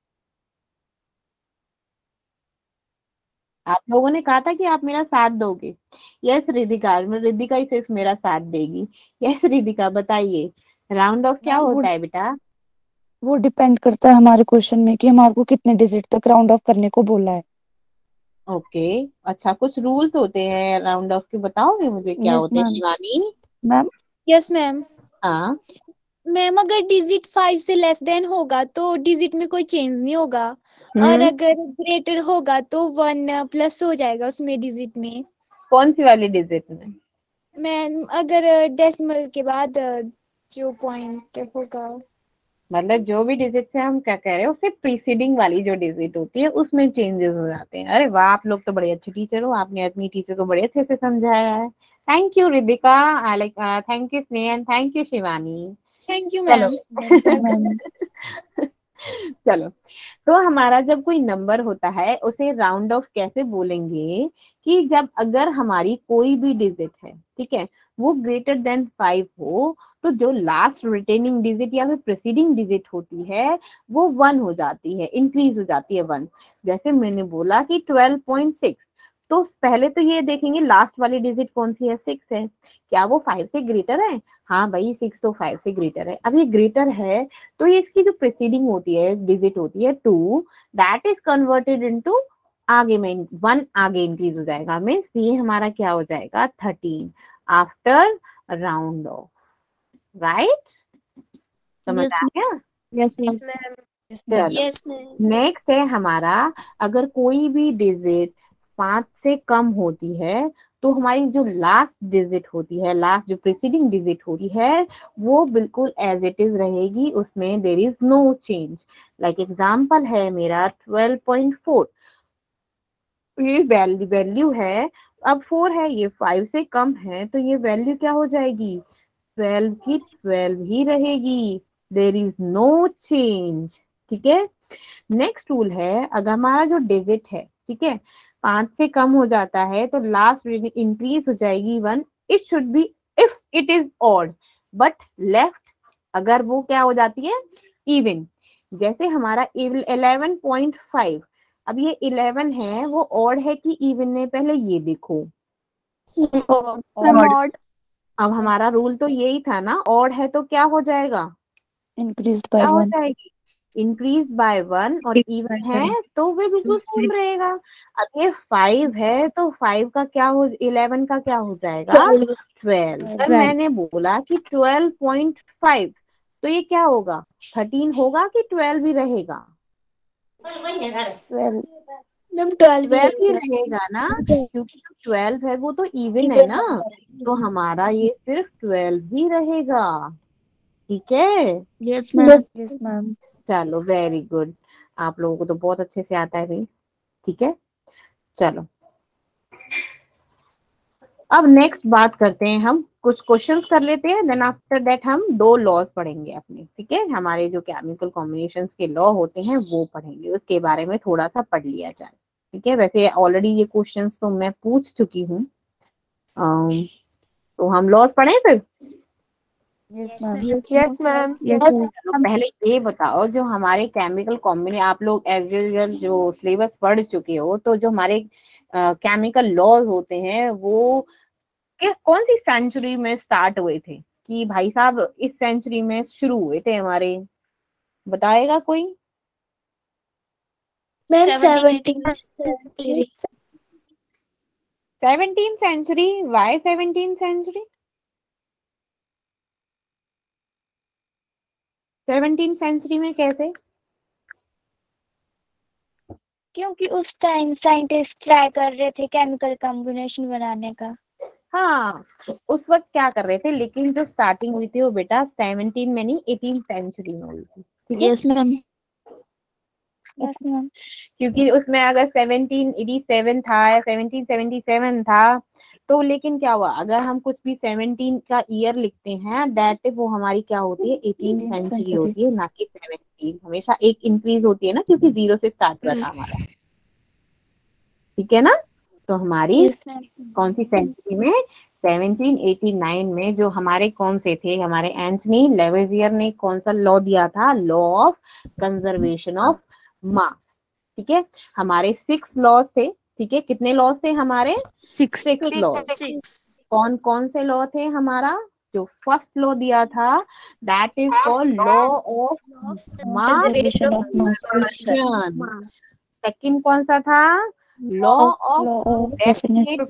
आप लोगों ने कहा था कि आप मेरा साथ दोगे। यस रिधिका, रिधिका ही सिर्फ मेरा साथ देगी। यस रिधिका बताइए राउंड ऑफ क्या होता है बेटा? वो डिपेंड करता है हमारे क्वेश्चन में कि हमारे को कितने डिजिट तक राउंड ऑफ करने को बोला है। ओके, अच्छा कुछ रूल्स होते हैं राउंड ऑफ के, बताओगे मुझे क्या यस होते हैं ma'am. Shivani? Ma'am yes ma'am. हाँ। मैम अगर डिजिट 5 से लेस देन होगा तो डिजिट में कोई चेंज नहीं होगा, और हम्म, अगर ग्रेटर होगा तो 1 प्लस हो जाएगा उसमें डिजिट में। कौन सी वाली डिजिट में? मैम अगर डेसिमल के बाद जो पॉइंट होगा, मतलब जो भी डिजिट से हम क्या कह रहे हैं उससे प्रीसीडिंग वाली जो डिजिट होती है उसमें चेंजेस हो जाते हैं। अरे वाह, आप लोग तो बड़े अच्छे टीचर हो, आपने अपनी टीचर को बड़े अच्छे से समझाया है। Thank you Ridhika, thank you Sneh and thank you Shivani. Thank you चलो मैम। मैम चलो, तो हमारा जब कोई नंबर होता है उसे राउंड ऑफ कैसे बोलेंगे? कि जब अगर हमारी कोई भी डिजिट है, ठीक है, वो ग्रेटर देन 5 हो, तो जो लास्ट रिटेनिंग डिजिट या फिर प्रीसीडिंग डिजिट होती है वो 1 हो जाती है, इंक्रीज हो जाती है 1। जैसे मैंने बोला कि 12.6, तो पहले तो ये देखेंगे लास्ट वाली डिजिट कौन सी है? 6 है। क्या वो 5 से ग्रेटर है? हाँ भाई 6 तो 5 से ग्रेटर है। अब ये ग्रेटर है तो ये इसकी जो प्रीसीडिंग होती है डिजिट होती है 2, दैट इज कन्वर्टेड इनटू, आगे में 1 आगे इंक्रीज हो जाएगा, मीन्स ये हमारा क्या हो जाएगा? 13 आफ्टर राउंड ऑफ, राइट? समझ आ गया? Yes ma'am. चलो Yes, ma'am. नेक्स्ट है हमारा, अगर कोई भी डिजिट 5 से कम होती है तो हमारी जो लास्ट डिजिट होती है, लास्ट जो प्रीसीडिंग डिजिट होती है, वो बिल्कुल एज इट इज रहेगी, उसमें there is no change. Like example है मेरा 12.4, ये वैल्यू है, अब 4 है, ये 5 से कम है, तो ये वैल्यू क्या हो जाएगी, 12 की 12 ही रहेगी, देर इज नो चेंज। ठीक है। नेक्स्ट रूल है, अगर हमारा जो डिजिट है, ठीक है, 5 से कम हो जाता है तो लास्ट इंक्रीज हो जाएगी 1, it should be if it is odd, but left अगर वो क्या हो जाती है, इवन। जैसे हमारा 11.5, अब ये 11 है, वो ऑड है कि इवन है, पहले ये देखो। ऑड। अब हमारा रूल तो यही था ना, ऑड है तो क्या हो जाएगा, इंक्रीज्ड क्या बाय हो 1। जाएगी, इंक्रीज बाय 1, और इवन है तो वे बिल्कुल सेम रहेगा। अब ये 5 है तो 5 का क्या हो, 11 का क्या हो जाएगा, 12। अगर मैंने बोला कि 12.5 तो ये क्या होगा, 13 होगा कि 12 भी रहेगा, 12 ही रहेगा ना, क्योंकि 12 है वो तो इवन है ना, तो हमारा ये सिर्फ 12 ही रहेगा। ठीक है। Yes ma'am. चलो वेरी गुड, आप लोगों को तो बहुत अच्छे से आता है भाई। ठीक है, चलो अब नेक्स्ट बात करते हैं, हम कुछ क्वेश्चंस कर लेते हैं, देन आफ्टर दैट हम 2 लॉज पढ़ेंगे अपने। ठीक है, हमारे जो केमिकल कॉम्बिनेशंस के लॉ होते हैं वो पढ़ेंगे, उसके बारे में थोड़ा सा पढ़ लिया जाए। ठीक है, वैसे ऑलरेडी ये क्वेश्चंस तो मैं पूछ चुकी हूँ, तो हम लॉज पढ़ें फिर। Yes ma'am. Yes ma'am. चलो पहले ये बताओ, जो हमारे केमिकल कॉम्बिनेशन, आप लोग एज यूजुअल जो सिलेबस पढ़ चुके हो, तो जो हमारे केमिकल लॉज होते हैं वो कौन सी सेंचुरी में स्टार्ट हुए थे, कि भाई साहब इस सेंचुरी में शुरू हुए थे हमारे, बताएगा कोई। Ma'am 17th century. 17th century, why 17th century, 17th century में कैसे, क्योंकि उस टाइम साइंटिस्ट ट्राई कर रहे थे केमिकल कॉम्बिनेशन बनाने का। हाँ उस वक्त क्या कर रहे थे, लेकिन जो स्टार्टिंग हुई थी वो बेटा 17 में नहीं 18th सेंचुरी में हुई थी। ठीक है, यस मैम। Yes ma'am. क्योंकि उसमें अगर 1787 था या 1777 था तो, लेकिन क्या हुआ, अगर हम कुछ भी 17 का ईयर लिखते हैं, दैट वो हमारी क्या होती है, 18th सेंचुरी होती है, ना कि 17। हमेशा एक इंक्रीज होती है ना, क्योंकि 0 से स्टार्ट हुआ था हमारा। ठीक है ना, तो हमारी यस मैम। कौन सी सेंचुरी में, 1789 में, जो हमारे कौन से थे, हमारे एंथनी लेवेजियर ने कौन सा लॉ दिया था, law of conservation of mass. ठीक है, हमारे 6 लॉज थे। ठीक है, कितने लॉज थे हमारे, 6 लॉज। कौन कौन से लॉ थे हमारा, जो फर्स्ट लॉ दिया था that is called law of mass conservation. Second कौन सा था, law of definite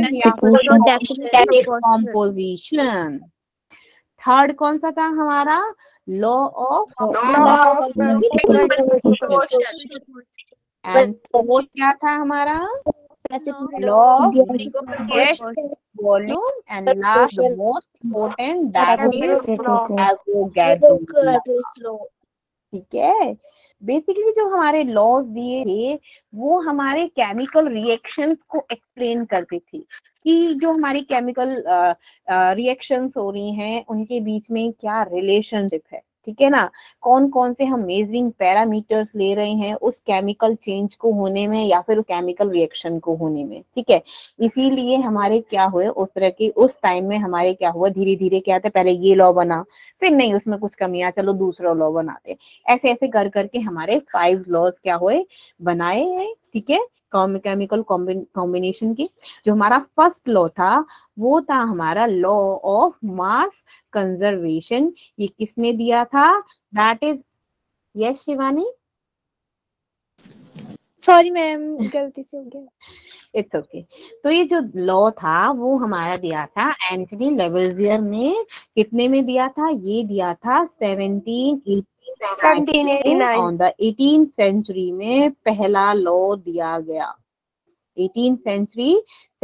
composition. Third कौन सा था हमारा, लॉ ऑफ एंड फोर्थ क्या था हमारा, law of gas volume, and last most important that is Avogadro's law. ठीक है, बेसिकली जो हमारे लॉज दिए थे वो हमारे केमिकल रिएक्शंस को एक्सप्लेन करते थे, कि जो हमारी केमिकल रिएक्शंस हो रही हैं उनके बीच में क्या रिलेशनशिप है। ठीक है ना, कौन कौन से हम मेजरिंग पैरामीटर्स ले रहे हैं उस केमिकल चेंज को होने में या फिर उस केमिकल रिएक्शन को होने में। ठीक है, इसीलिए हमारे क्या हुए उस तरह के, उस टाइम में हमारे क्या हुआ, धीरे धीरे क्या था, पहले ये लॉ बना, फिर नहीं उसमें कुछ कमियां, चलो दूसरा लॉ बनाते, ऐसे ऐसे कर करके हमारे 5 लॉज क्या हुए, बनाए हैं। ठीक है, केमिकल कॉम्बिनेशन की। जो हमारा फर्स्ट लॉ था वो था हमारा लॉ ऑफ मास कंजर्वेशन। ये किसने दिया था, that is, yes Shivani, sorry ma'am, गलती से हो गया। It's okay. तो ये जो लॉ था वो हमारा दिया था एंथनी लेवेजियर ने, कितने में दिया था, ये दिया था 1789 ऑन द 18th सेंचुरी में पहला लॉ दिया गया। 18th सेंचुरी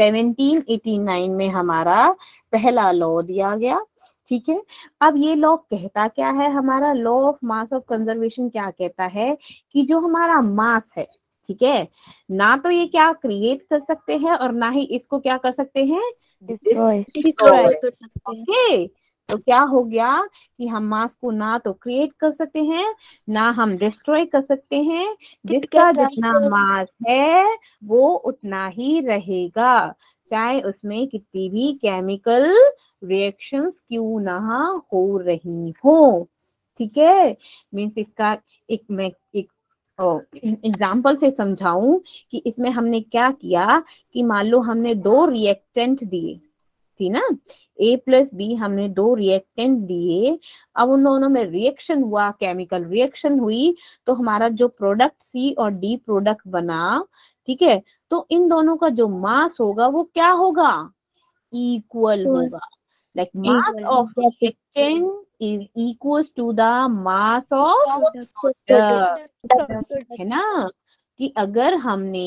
1789 में हमारा पहला लॉ दिया गया। ठीक है, अब ये लॉ कहता क्या है, हमारा law of mass of conservation क्या कहता है कि जो हमारा मास है, ठीक है, ना तो ये क्या क्रिएट कर सकते हैं और ना ही इसको क्या कर सकते हैं, डिस्ट्रॉय। डिस्ट्रॉय कर सकते हैं। ओके। तो क्या हो गया कि हम मास को ना तो क्रिएट कर सकते हैं ना हम डिस्ट्रॉय कर सकते हैं, जिसका जितना मास है वो उतना ही रहेगा, चाहे उसमें कितनी भी केमिकल रिएक्शंस क्यों ना हो रही हो। ठीक है, मीन्स इसका मैं एक एग्जाम्पल से समझाऊं कि इसमें हमने क्या किया कि मान लो हमने 2 रिएक्टेंट दिए थी ना, A प्लस बी, हमने 2 रिएक्टेंट दिए, अब उन दोनों में रिएक्शन हुआ, केमिकल रिएक्शन हुई, तो हमारा जो प्रोडक्ट C और D प्रोडक्ट बना, ठीक है, तो इन दोनों का जो मास होगा वो क्या होगा, इक्वल होगा। Like mass of reactant is equals to the mass of product, है ना। कि अगर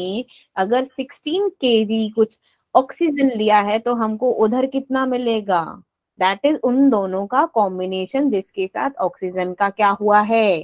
16 केजी कुछ ऑक्सीजन लिया है तो हमको उधर कितना मिलेगा, दैट इज उन दोनों का कॉम्बिनेशन जिसके साथ ऑक्सीजन का क्या हुआ है,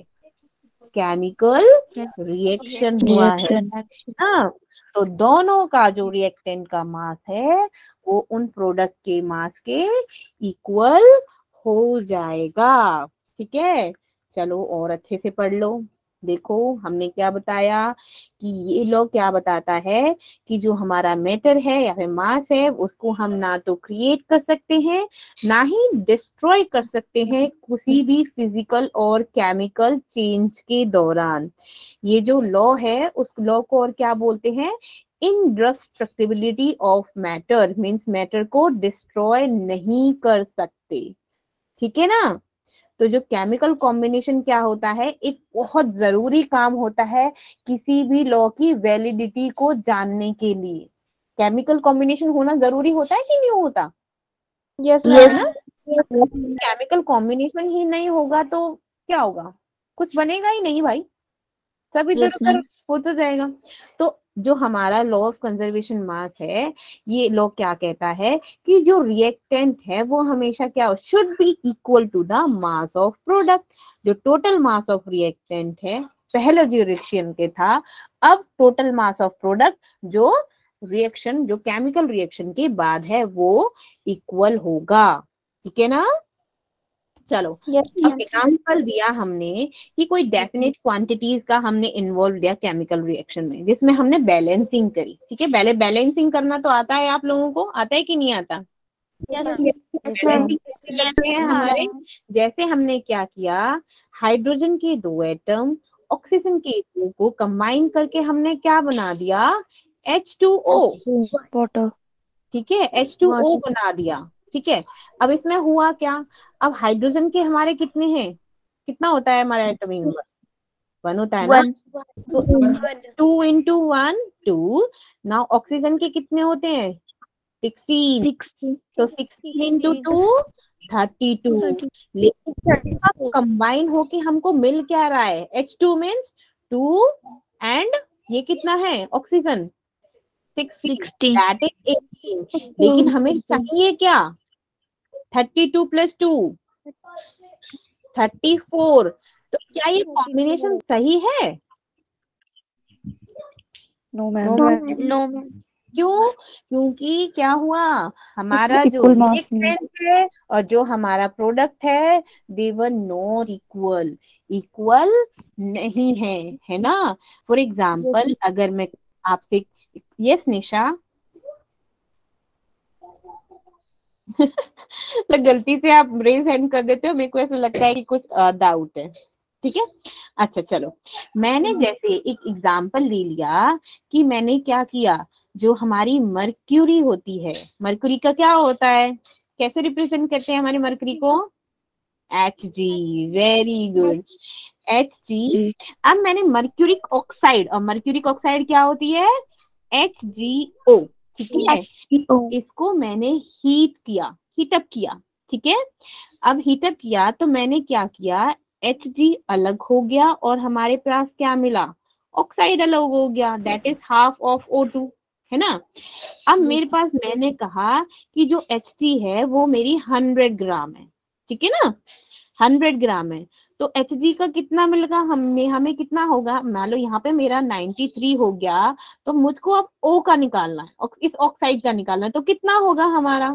केमिकल रिएक्शन हुआ है ना। तो दोनों का जो रिएक्टेंट का मास है वो उन प्रोडक्ट के मास के इक्वल हो जाएगा। ठीक है, चलो और अच्छे से पढ़ लो। देखो हमने क्या बताया कि ये लॉ क्या बताता है कि जो हमारा मैटर है या फिर मास है उसको हम ना तो क्रिएट कर सकते हैं ना ही डिस्ट्रॉय कर सकते हैं किसी भी फिजिकल और केमिकल चेंज के दौरान। ये जो लॉ है उस लॉ को और क्या बोलते हैं, indestructibility of matter, means matter को डिस्ट्रॉय नहीं कर सकते। ठीक है ना। तो जो केमिकल कॉम्बिनेशन क्या होता है, एक बहुत जरूरी काम होता है किसी भी लॉ की वैलिडिटी को जानने के लिए। केमिकल कॉम्बिनेशन होना जरूरी होता है कि नहीं होता, यस है मैम। ना। केमिकल कॉम्बिनेशन ही नहीं होगा तो क्या होगा, कुछ बनेगा ही नहीं भाई, सब इधर उधर हो तो जाएगा। तो जो हमारा लॉ ऑफ कंजर्वेशन मास है, ये लॉ क्या कहता है कि जो रिएक्टेंट है वो हमेशा क्या should be equal to the mass of product. जो टोटल मास ऑफ रिएक्टेंट है पहले जो रिएक्शन के था, अब टोटल मास ऑफ प्रोडक्ट जो रिएक्शन जो केमिकल रिएक्शन के बाद है वो इक्वल होगा। ठीक है ना। चलो अब एग्जाम्पल दिया हमने कि कोई डेफिनेट क्वांटिटीज का हमने इन्वॉल्व दिया केमिकल रिएक्शन में जिसमें हमने बैलेंसिंग करी। ठीक है, पहले बैलेंसिंग करना तो आता है, आप लोगों को आता है कि नहीं आता। बैलेंसिंग कैसे करते हैं हमारे, जैसे हमने क्या किया, हाइड्रोजन के 2 एटम ऑक्सीजन के 2 को कंबाइन करके हमने क्या बना दिया, H2O। वाटर। ठीक है, H2O बना दिया। ठीक है, अब इसमें हुआ क्या, अब हाइड्रोजन के हमारे कितने हैं, कितना होता है हमारा एटॉमिक नंबर, 1 होता है ना। तो 2 into 1 2। नाउ ऑक्सीजन के कितने होते हैं, 16। तो 16 into 2 32। लेकिन कंबाइन होके हमको मिल क्या रहा है, H2 मीन्स 2 एंड ये कितना है ऑक्सीजन 16, दैट इज 18। लेकिन हमें चाहिए क्या, 32 + 2 34। तो क्या ये कॉम्बिनेशन सही है, नो मैम। नो। क्यों, क्योंकि क्या हुआ, हमारा जो इक्वल मास नहीं। रिएक्टेंट है और जो हमारा प्रोडक्ट है दे वर नॉट इक्वल नहीं है ना। फॉर एग्जाम्पल अगर मैं आपसे, यस निशा तो गलती से आप रेज हैंड कर देते हो, मेरे को ऐसा लगता है कि कुछ डाउट है। ठीक है, अच्छा चलो, मैंने जैसे एक एग्जाम्पल ले लिया कि मैंने क्या किया, जो हमारी मर्क्यूरी होती है, मर्क्यूरी का क्या होता है, कैसे रिप्रेजेंट करते हैं हमारे मर्क्यूरी को, Hg, वेरी गुड, Hg। अब मैंने मर्क्यूरिक ऑक्साइड, और मर्क्यूरिक ऑक्साइड क्या होती है, HgO। ठीक है, इसको मैंने हीटअप किया। ठीक है, अब हीटअप किया तो मैंने क्या किया, Hg अलग हो गया और हमारे पास क्या मिला, ऑक्साइड अलग हो गया, that is half of O2। है ना। अब मेरे पास, मैंने कहा कि जो HG है वो मेरी 100 ग्राम है, ठीक है ना, 100 ग्राम है। तो HG का कितना मिलेगा हमें कितना होगा, मान लो यहाँ पे मेरा 93 हो गया, तो मुझको अब O का निकालना है, इस ऑक्साइड का निकालना है, तो कितना होगा हमारा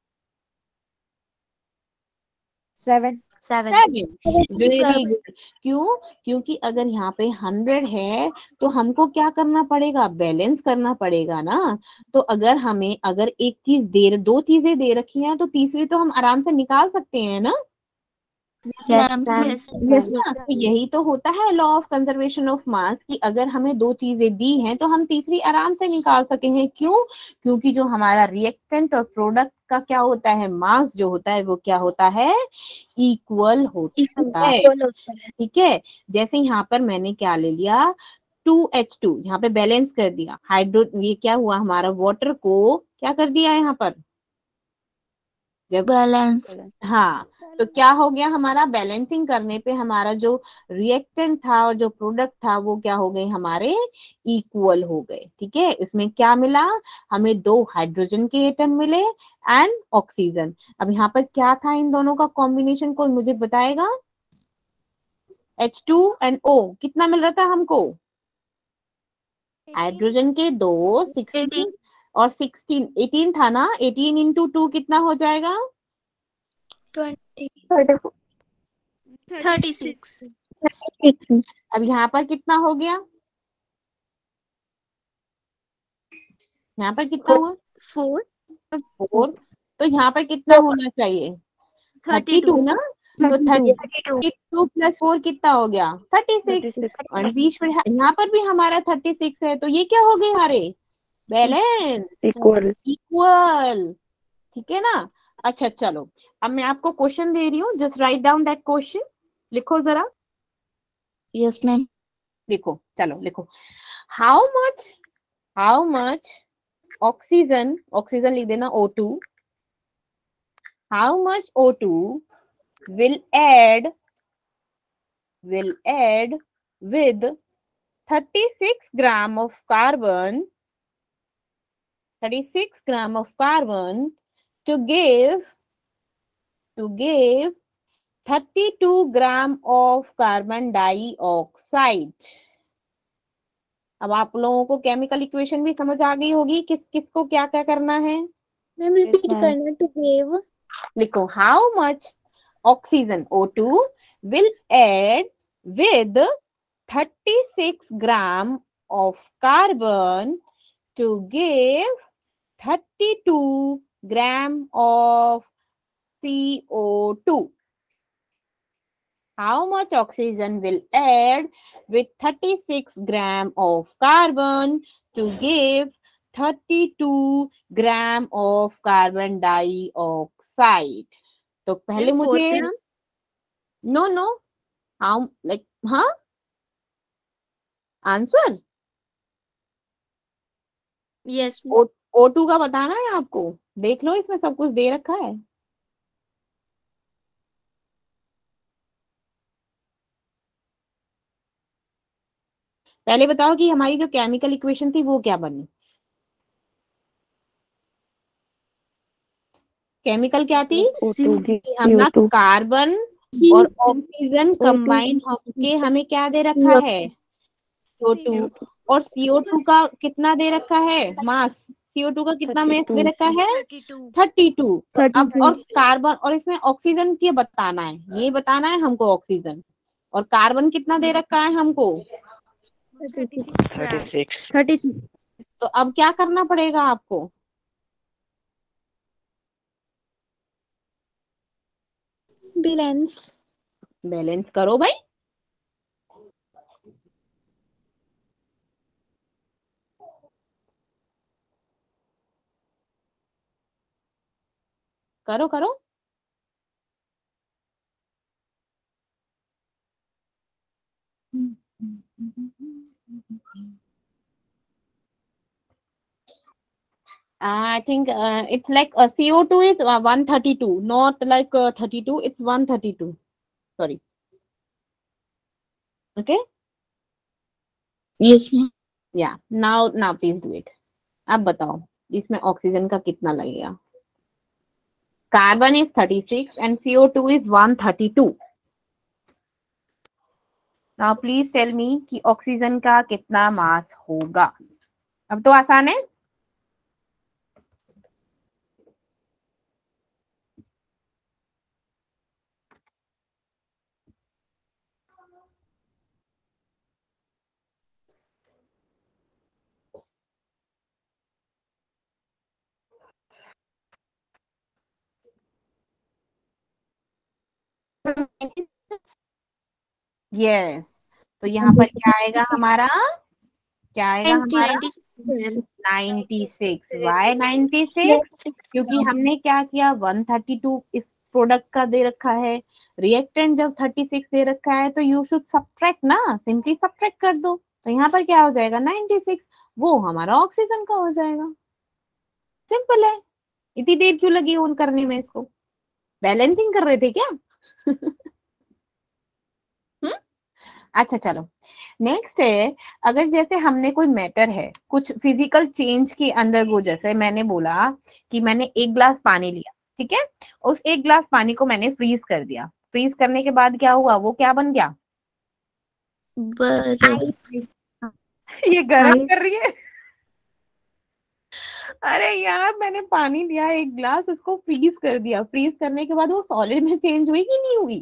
7 7 वेरी गुड। क्यों, क्योंकि अगर यहाँ पे 100 है तो हमको क्या करना पड़ेगा, बैलेंस करना पड़ेगा ना। तो अगर एक चीज दो चीजें दे रखी हैं तो तीसरी तो हम आराम से निकाल सकते हैं ना। मैम ना, तो यही तो होता है law of conservation of mass, कि अगर हमें दो चीजें दी हैं तो हम तीसरी आराम से निकाल सके हैं। क्यों, क्योंकि जो हमारा रिएक्टेंट और प्रोडक्ट का क्या होता है, मास जो होता है वो क्या होता है, इक्वल होता है, इक्वल होता है। ठीक है। जैसे यहाँ पर मैंने क्या ले लिया, 2H2 यहाँ पे बैलेंस कर दिया, ये क्या हुआ, हमारा वाटर को क्या कर दिया यहाँ पर, जब बैलेंस हाँ, तो क्या हो गया, हमारा बैलेंसिंग करने पे हमारा जो रिएक्टेंट था और जो प्रोडक्ट था वो क्या हो गए, हमारे इक्वल हो गए, ठीक है। इसमें क्या मिला, हमें 2 हाइड्रोजन के एटम मिले एंड ऑक्सीजन। अब यहाँ पर क्या था इन दोनों का कॉम्बिनेशन, कोई मुझे बताएगा। H2 एंड O कितना मिल रहा था हमको, हाइड्रोजन के 2, 16 और 16, 18 था ना, 18 इंटू 2 कितना हो जाएगा, 36 अब यहाँ पर कितना हो गया, यहाँ पर कितना हुआ 4, तो यहाँ पर कितना होना चाहिए 32 ना, तो 32 प्लस 4 कितना हो गया 36, और बीच में यहाँ पर भी हमारा 36 है, तो ये क्या हो गए हमारे, बैलेंस इक्वल। इक्वल, ठीक है ना। अच्छा चलो, अब मैं आपको क्वेश्चन दे रही हूँ, just write down that question, लिखो जरा, यस मैम। लिखो, चलो लिखो। हाउ मच ऑक्सीजन लिख देना O2, how much O2 will add with 36 gram of carbon to give 32 gram of carbon dioxide। अब आप लोगों को केमिकल इक्वेशन भी समझ आ गई होगी, किसको क्या क्या करना है। मैम रिपीट करना, टू गिव, लिखो, how much oxygen O2 will add with 36 gram of carbon to give 32 gram of CO2। How much oxygen will add with 36 gram of carbon to give 32 gram of carbon dioxide। तो पहले मुझे know how like, हाँ answer yes O2 का बताना है आपको, देख लो इसमें सब कुछ दे रखा है। पहले बताओ कि हमारी जो केमिकल इक्वेशन थी वो क्या बनी, केमिकल क्या थी, कि हम ना कार्बन और ऑक्सीजन कंबाइन होके हमें क्या दे रखा है, CO2, और CO2 का कितना दे रखा है मास, CO2 का कितना मास दे रखा है 32। तो अब और कार्बन और इसमें ऑक्सीजन की बताना है, ये बताना है हमको ऑक्सीजन, और कार्बन कितना दे रखा है हमको 36 तो अब क्या करना पड़ेगा आपको, बैलेंस करो भाई। करो I think it's like CO2 is 132, not like 32, it's 132. Sorry. Okay. Yes ma'am. Yeah. Now please do it. अब बताओ इसमें ऑक्सीजन का कितना लगेगा? Carbon is 36 and CO2 is 132. Now please tell me कि ऑक्सीजन का कितना मास होगा? अब तो आसान है। यस, तो यहाँ पर क्या आएगा हमारा? क्या आएगा हमारा? 96. वाई 96? क्योंकि हमने क्या किया, 132 इस प्रोडक्ट का दे रखा है, रिएक्टेंट जब 36 दे रखा है तो यू शुड सब्ट्रैक्ट ना, सिंपली सब्ट्रैक्ट कर दो। तो यहाँ पर क्या हो जाएगा 96, वो हमारा ऑक्सीजन का हो जाएगा। सिंपल है। इतनी देर क्यों लगी ऑन करने में इसको? बैलेंसिंग कर रहे थे क्या? अच्छा चलो, नेक्स्ट है, अगर जैसे हमने कोई मैटर है कुछ फिजिकल चेंज के अंदर वो, जैसे मैंने बोला कि मैंने एक ग्लास पानी लिया, ठीक है, उस एक ग्लास पानी को मैंने फ्रीज कर दिया, फ्रीज करने के बाद क्या हुआ, वो क्या बन गया? ये गर्म कर रही है। अरे यार, मैंने पानी लिया एक ग्लास, उसको फ्रीज कर दिया, फ्रीज करने के बाद वो सॉलिड में चेंज हुई कि नहीं हुई?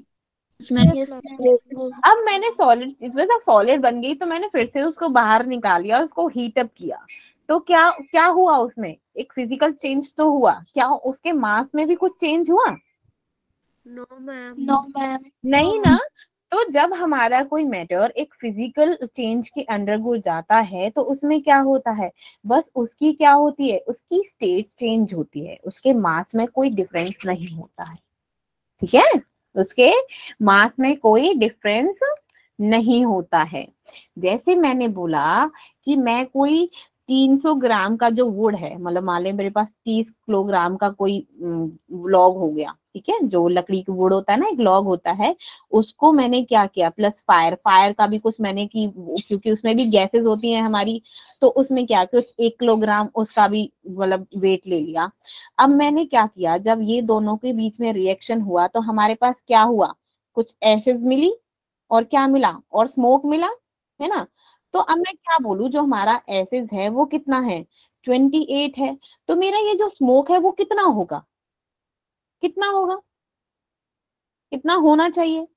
अब मैंने सॉलिड, जब सॉलिड बन गई तो मैंने फिर से उसको बाहर निकालिया, उसको हीट अप किया, तो क्या क्या हुआ उसमें? एक फिजिकल चेंज तो हुआ। क्या उसके मास में भी कुछ चेंज हुआ? No ma'am. No ma'am. नहीं ना। तो जब हमारा कोई मैटर एक फिजिकल चेंज के अंडरगो जाता है तो उसमें क्या होता है, बस उसकी क्या होती है, उसकी स्टेट चेंज होती है, उसके मास में कोई डिफरेंस नहीं होता है। ठीक है, उसके मास में कोई डिफरेंस नहीं होता है। जैसे मैंने बोला कि मैं कोई 300 ग्राम का जो वुड है, मतलब मान ले मेरे पास 30 किलोग्राम का कोई लॉग हो गया, ठीक है, जो लकड़ी की वुड होता है ना, एक लॉग होता है, उसको मैंने क्या किया, प्लस फायर, फायर का भी कुछ मैंने की, क्योंकि उसमें भी गैसेस होती हैं हमारी, तो उसमें क्या, कुछ 1 किलोग्राम उसका भी मतलब वेट ले लिया। अब मैंने क्या किया, जब ये दोनों के बीच में रिएक्शन हुआ तो हमारे पास क्या हुआ, कुछ एसिड मिली और क्या मिला, और स्मोक मिला, है ना। तो अब मैं क्या बोलूं, जो हमारा एसिड है वो कितना है, 28 है, तो मेरा ये जो स्मोक है वो कितना होगा, कितना होगा, कितना होना चाहिए?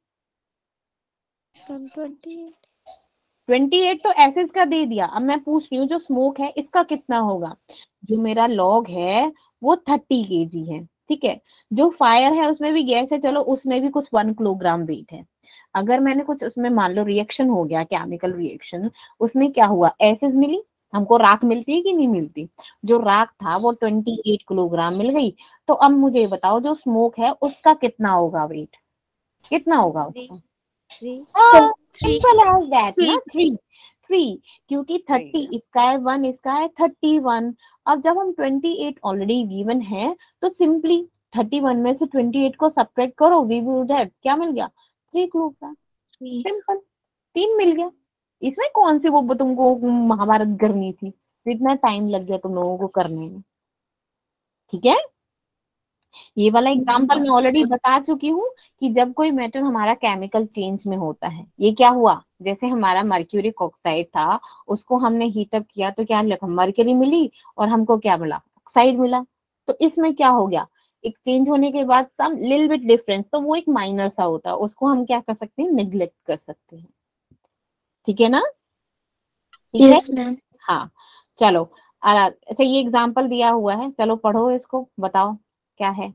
28 तो एसिड का दे दिया। अब मैं पूछ रही हूँ जो स्मोक है इसका कितना होगा? जो मेरा लॉग है वो 30 kg है, ठीक है, जो फायर है उसमें भी गैस है, चलो उसमें भी कुछ 1 किलोग्राम वेट है। अगर मैंने कुछ उसमें मान लो रिएक्शन हो गया, केमिकल रिएक्शन, उसमें क्या हुआ, एसिड मिली, हमको राख मिलती है कि नहीं मिलती, जो राख था वो 28 किलोग्राम मिल गई। तो अब मुझे बताओ जो स्मोक है उसका कितना होगा वेट, कितना होगा उसका? हाँ, सिंपल एज दैट ना, 3 क्योंकि 30 इसका है, 1 इसका है, 31। अब जब हम 28 ऑलरेडी गिवन है तो सिंपली 31 में से 28 को सब्ट्रैक्ट करो, वी वुड हैव क्या मिल गया, 3 किलोग्राम। सिंपल, 3 मिल गया। इसमें कौन सी वो तुमको महाभारत करनी थी, इतना टाइम लग गया तुम लोगों को करने में। ठीक है, ये वाला एग्जांपल मैं ऑलरेडी बता चुकी हूँ कि जब कोई मेटल हमारा केमिकल चेंज में होता है, ये क्या हुआ, जैसे हमारा मर्क्यूरिक ऑक्साइड था, उसको हमने हीटअप किया तो क्या लिखा, मर्क्यूरी मिली और हमको क्या मिला, ऑक्साइड मिला। तो इसमें क्या हो गया, एक चेंज होने के बाद सम लिटिल बिट डिफरेंस, तो वो एक माइनर सा होता है, उसको हम क्या कर सकते हैं, निग्लेक्ट कर सकते हैं। ठीक है ना, ठीक है। Yes ma'am. हाँ चलो, अच्छा ये एग्जाम्पल दिया हुआ है, चलो पढ़ो इसको, बताओ क्या है,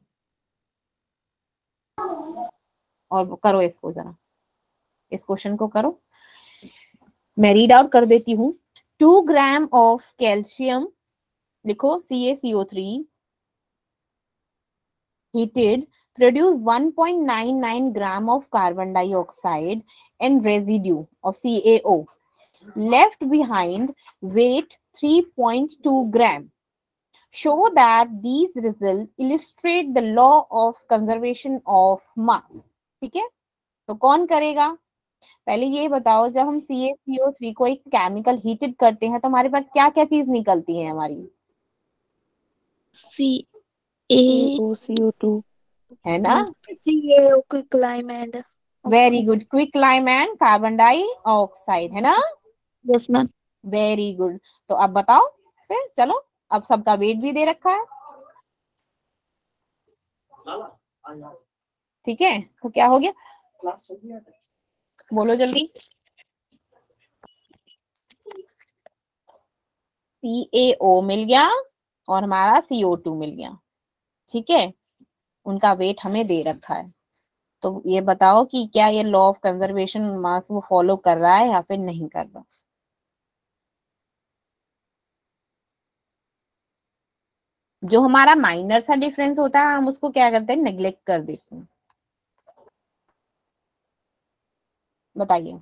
और करो इसको जरा, इस क्वेश्चन को करो, मैं रीड आउट कर देती हूँ। 2 ग्राम ऑफ कैल्शियम, लिखो CaCO3 heated produce 1.99 gram of carbon dioxide and residue of CaO. Left behind weight 3.2 gram. Show that these results illustrate the law of conservation of mass. ठीक है, तो कौन करेगा? पहले ये बताओ, जब हम CaCO3 को एक केमिकल हीटेड करते हैं तो हमारे पास क्या क्या चीज निकलती है हमारी, CO2 है ना? CaO quicklime and very oxygen. गुड, quick lime and carbon dioxide, है ना? Yes ma'am. Very good. तो अब बताओ फिर, चलो अब सबका वेट भी दे रखा है, ठीक है? तो क्या हो गया, बोलो जल्दी। CaO मिल गया और हमारा CO2 मिल गया, ठीक है? उनका वेट हमें दे रखा है। तो ये बताओ कि क्या ये लॉ ऑफ कंजर्वेशन मास वो फॉलो कर रहा है या फिर नहीं कर रहा? जो हमारा माइनर सा डिफरेंस होता है हम उसको क्या करते हैं, नेग्लेक्ट कर देते हैं। बताइए।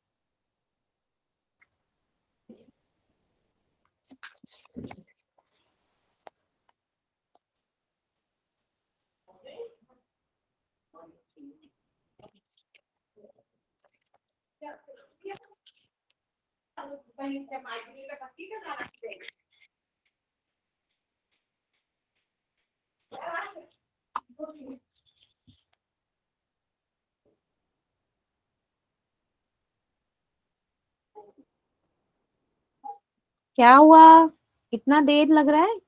क्या हुआ, इतना देर लग रहा है?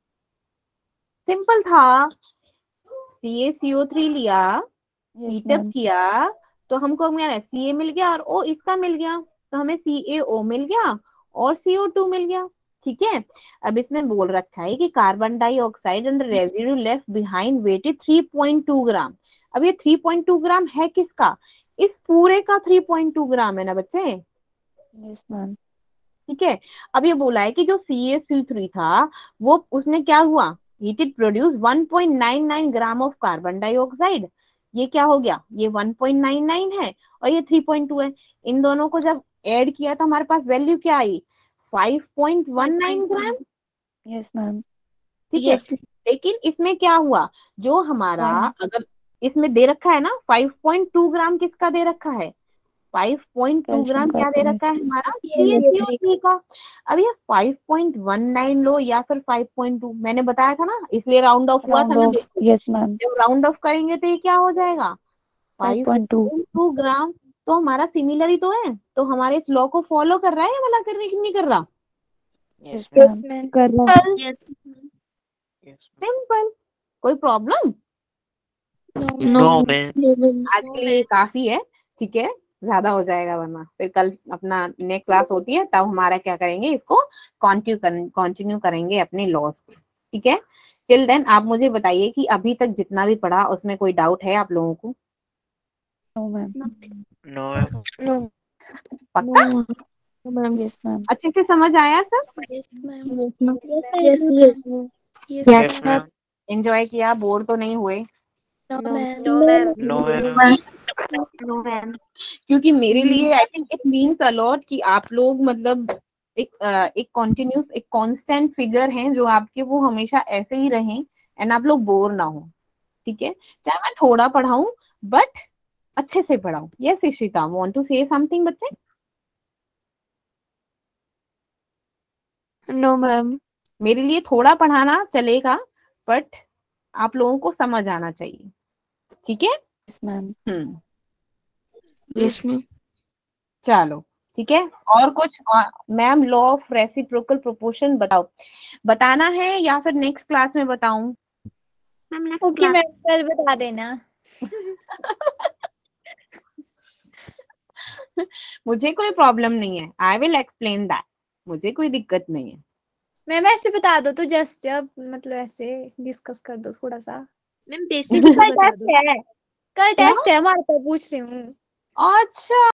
सिंपल था, CaCO3 लिया, यस हीटअप मैम। किया तो हमको क्या Ca मिल गया और O इसका मिल गया, तो हमें CaO मिल गया और CO2 मिल गया, ठीक है? अब इसमें बोल रखा है कि carbon dioxide and residue left behind weighted 3.2 gram. अब ये 3.2 ग्राम है किसका, इस पूरे का 3.2 ग्राम है ना बच्चे, यस मैम। ठीक है? अब ये बोला है कि जो CaCO3 था वो उसने क्या हुआ, heated produce 1.99 gram of carbon dioxide. ये क्या हो गया, ये 1.99 है और ये 3.2 है। इन दोनों को जब ऐड किया तो हमारे पास वैल्यू क्या आई, 5.19 ग्राम, यस मैम। ठीक है? लेकिन इसमें क्या हुआ, जो हमारा अगर इसमें दे रखा है ना 5.2 ग्राम किसका दे रखा है, 5.2 ग्राम क्या दे रखा है हमारा, CaCO3 का। अब ये 5.19 लो या फिर 5.2, मैंने बताया था ना, इसलिए राउंड ऑफ हुआ था ना। देखो यस मैम। जब राउंड ऑफ करेंगे तो ये क्या हो जाएगा, 5.2 ग्राम। तो हमारा सिमिलर ही तो है, तो हमारे इस लॉ को फॉलो कर रहा है या मना करने की नहीं कर रहा? Yes, Yes, ma'am. कर रहा हूँ। yes, ma'am. सिंपल, कोई problem? No, ma'am. No, ma'am. आज के लिए काफी है, ठीक है? ज्यादा हो जाएगा वरना फिर कल अपना नेक्स्ट क्लास होती है तब हमारा क्या करेंगे, इसको कंटिन्यू करेंगे अपने लॉस को, ठीक है? टिल देन आप मुझे बताइए कि अभी तक जितना भी पढ़ा उसमें कोई डाउट है आप लोगों को? No ma'am. No, ma'am. पक्का? यस मैम। अच्छे से समझ आया सब? Yes, ma'am. Yes, Yes, yes. Yes, ma'am. Enjoy किया, बोर तो नहीं हुए? no, ma'am. No, ma'am. क्योंकि मेरे लिए I think it means a lot कि आप लोग मतलब एक कॉन्टिन्यूस एक कांस्टेंट फिगर हैं जो आपके वो हमेशा ऐसे ही रहें एंड आप लोग बोर ना हो, ठीक है? चाहे मैं थोड़ा पढ़ाऊं बट अच्छे से पढ़ाऊं। Yes Ishita, want to say something बच्चे? No, ma'am. मेरे लिए थोड़ा पढ़ाना चलेगा बट आप लोगों को समझ आना चाहिए, ठीक है? Yes ma'am. Yes, ma'am. चलो ठीक है। और कुछ ma'am, law of reciprocal proportion बताओ, बताना है या फिर नेक्स्ट क्लास में बताऊं? ओके मैम, कल बता देना। मुझे कोई प्रॉब्लम नहीं है, आई विल एक्सप्लेन दैट, मुझे कोई दिक्कत नहीं है। मैम ऐसे बता दो तो जस्ट जब मतलब ऐसे डिस्कस कर दो थोड़ा सा। मैम क्योंकि कल टेस्ट है, कल क्या? टेस्ट है हमारे, तो पूछ रही हूँ। अच्छा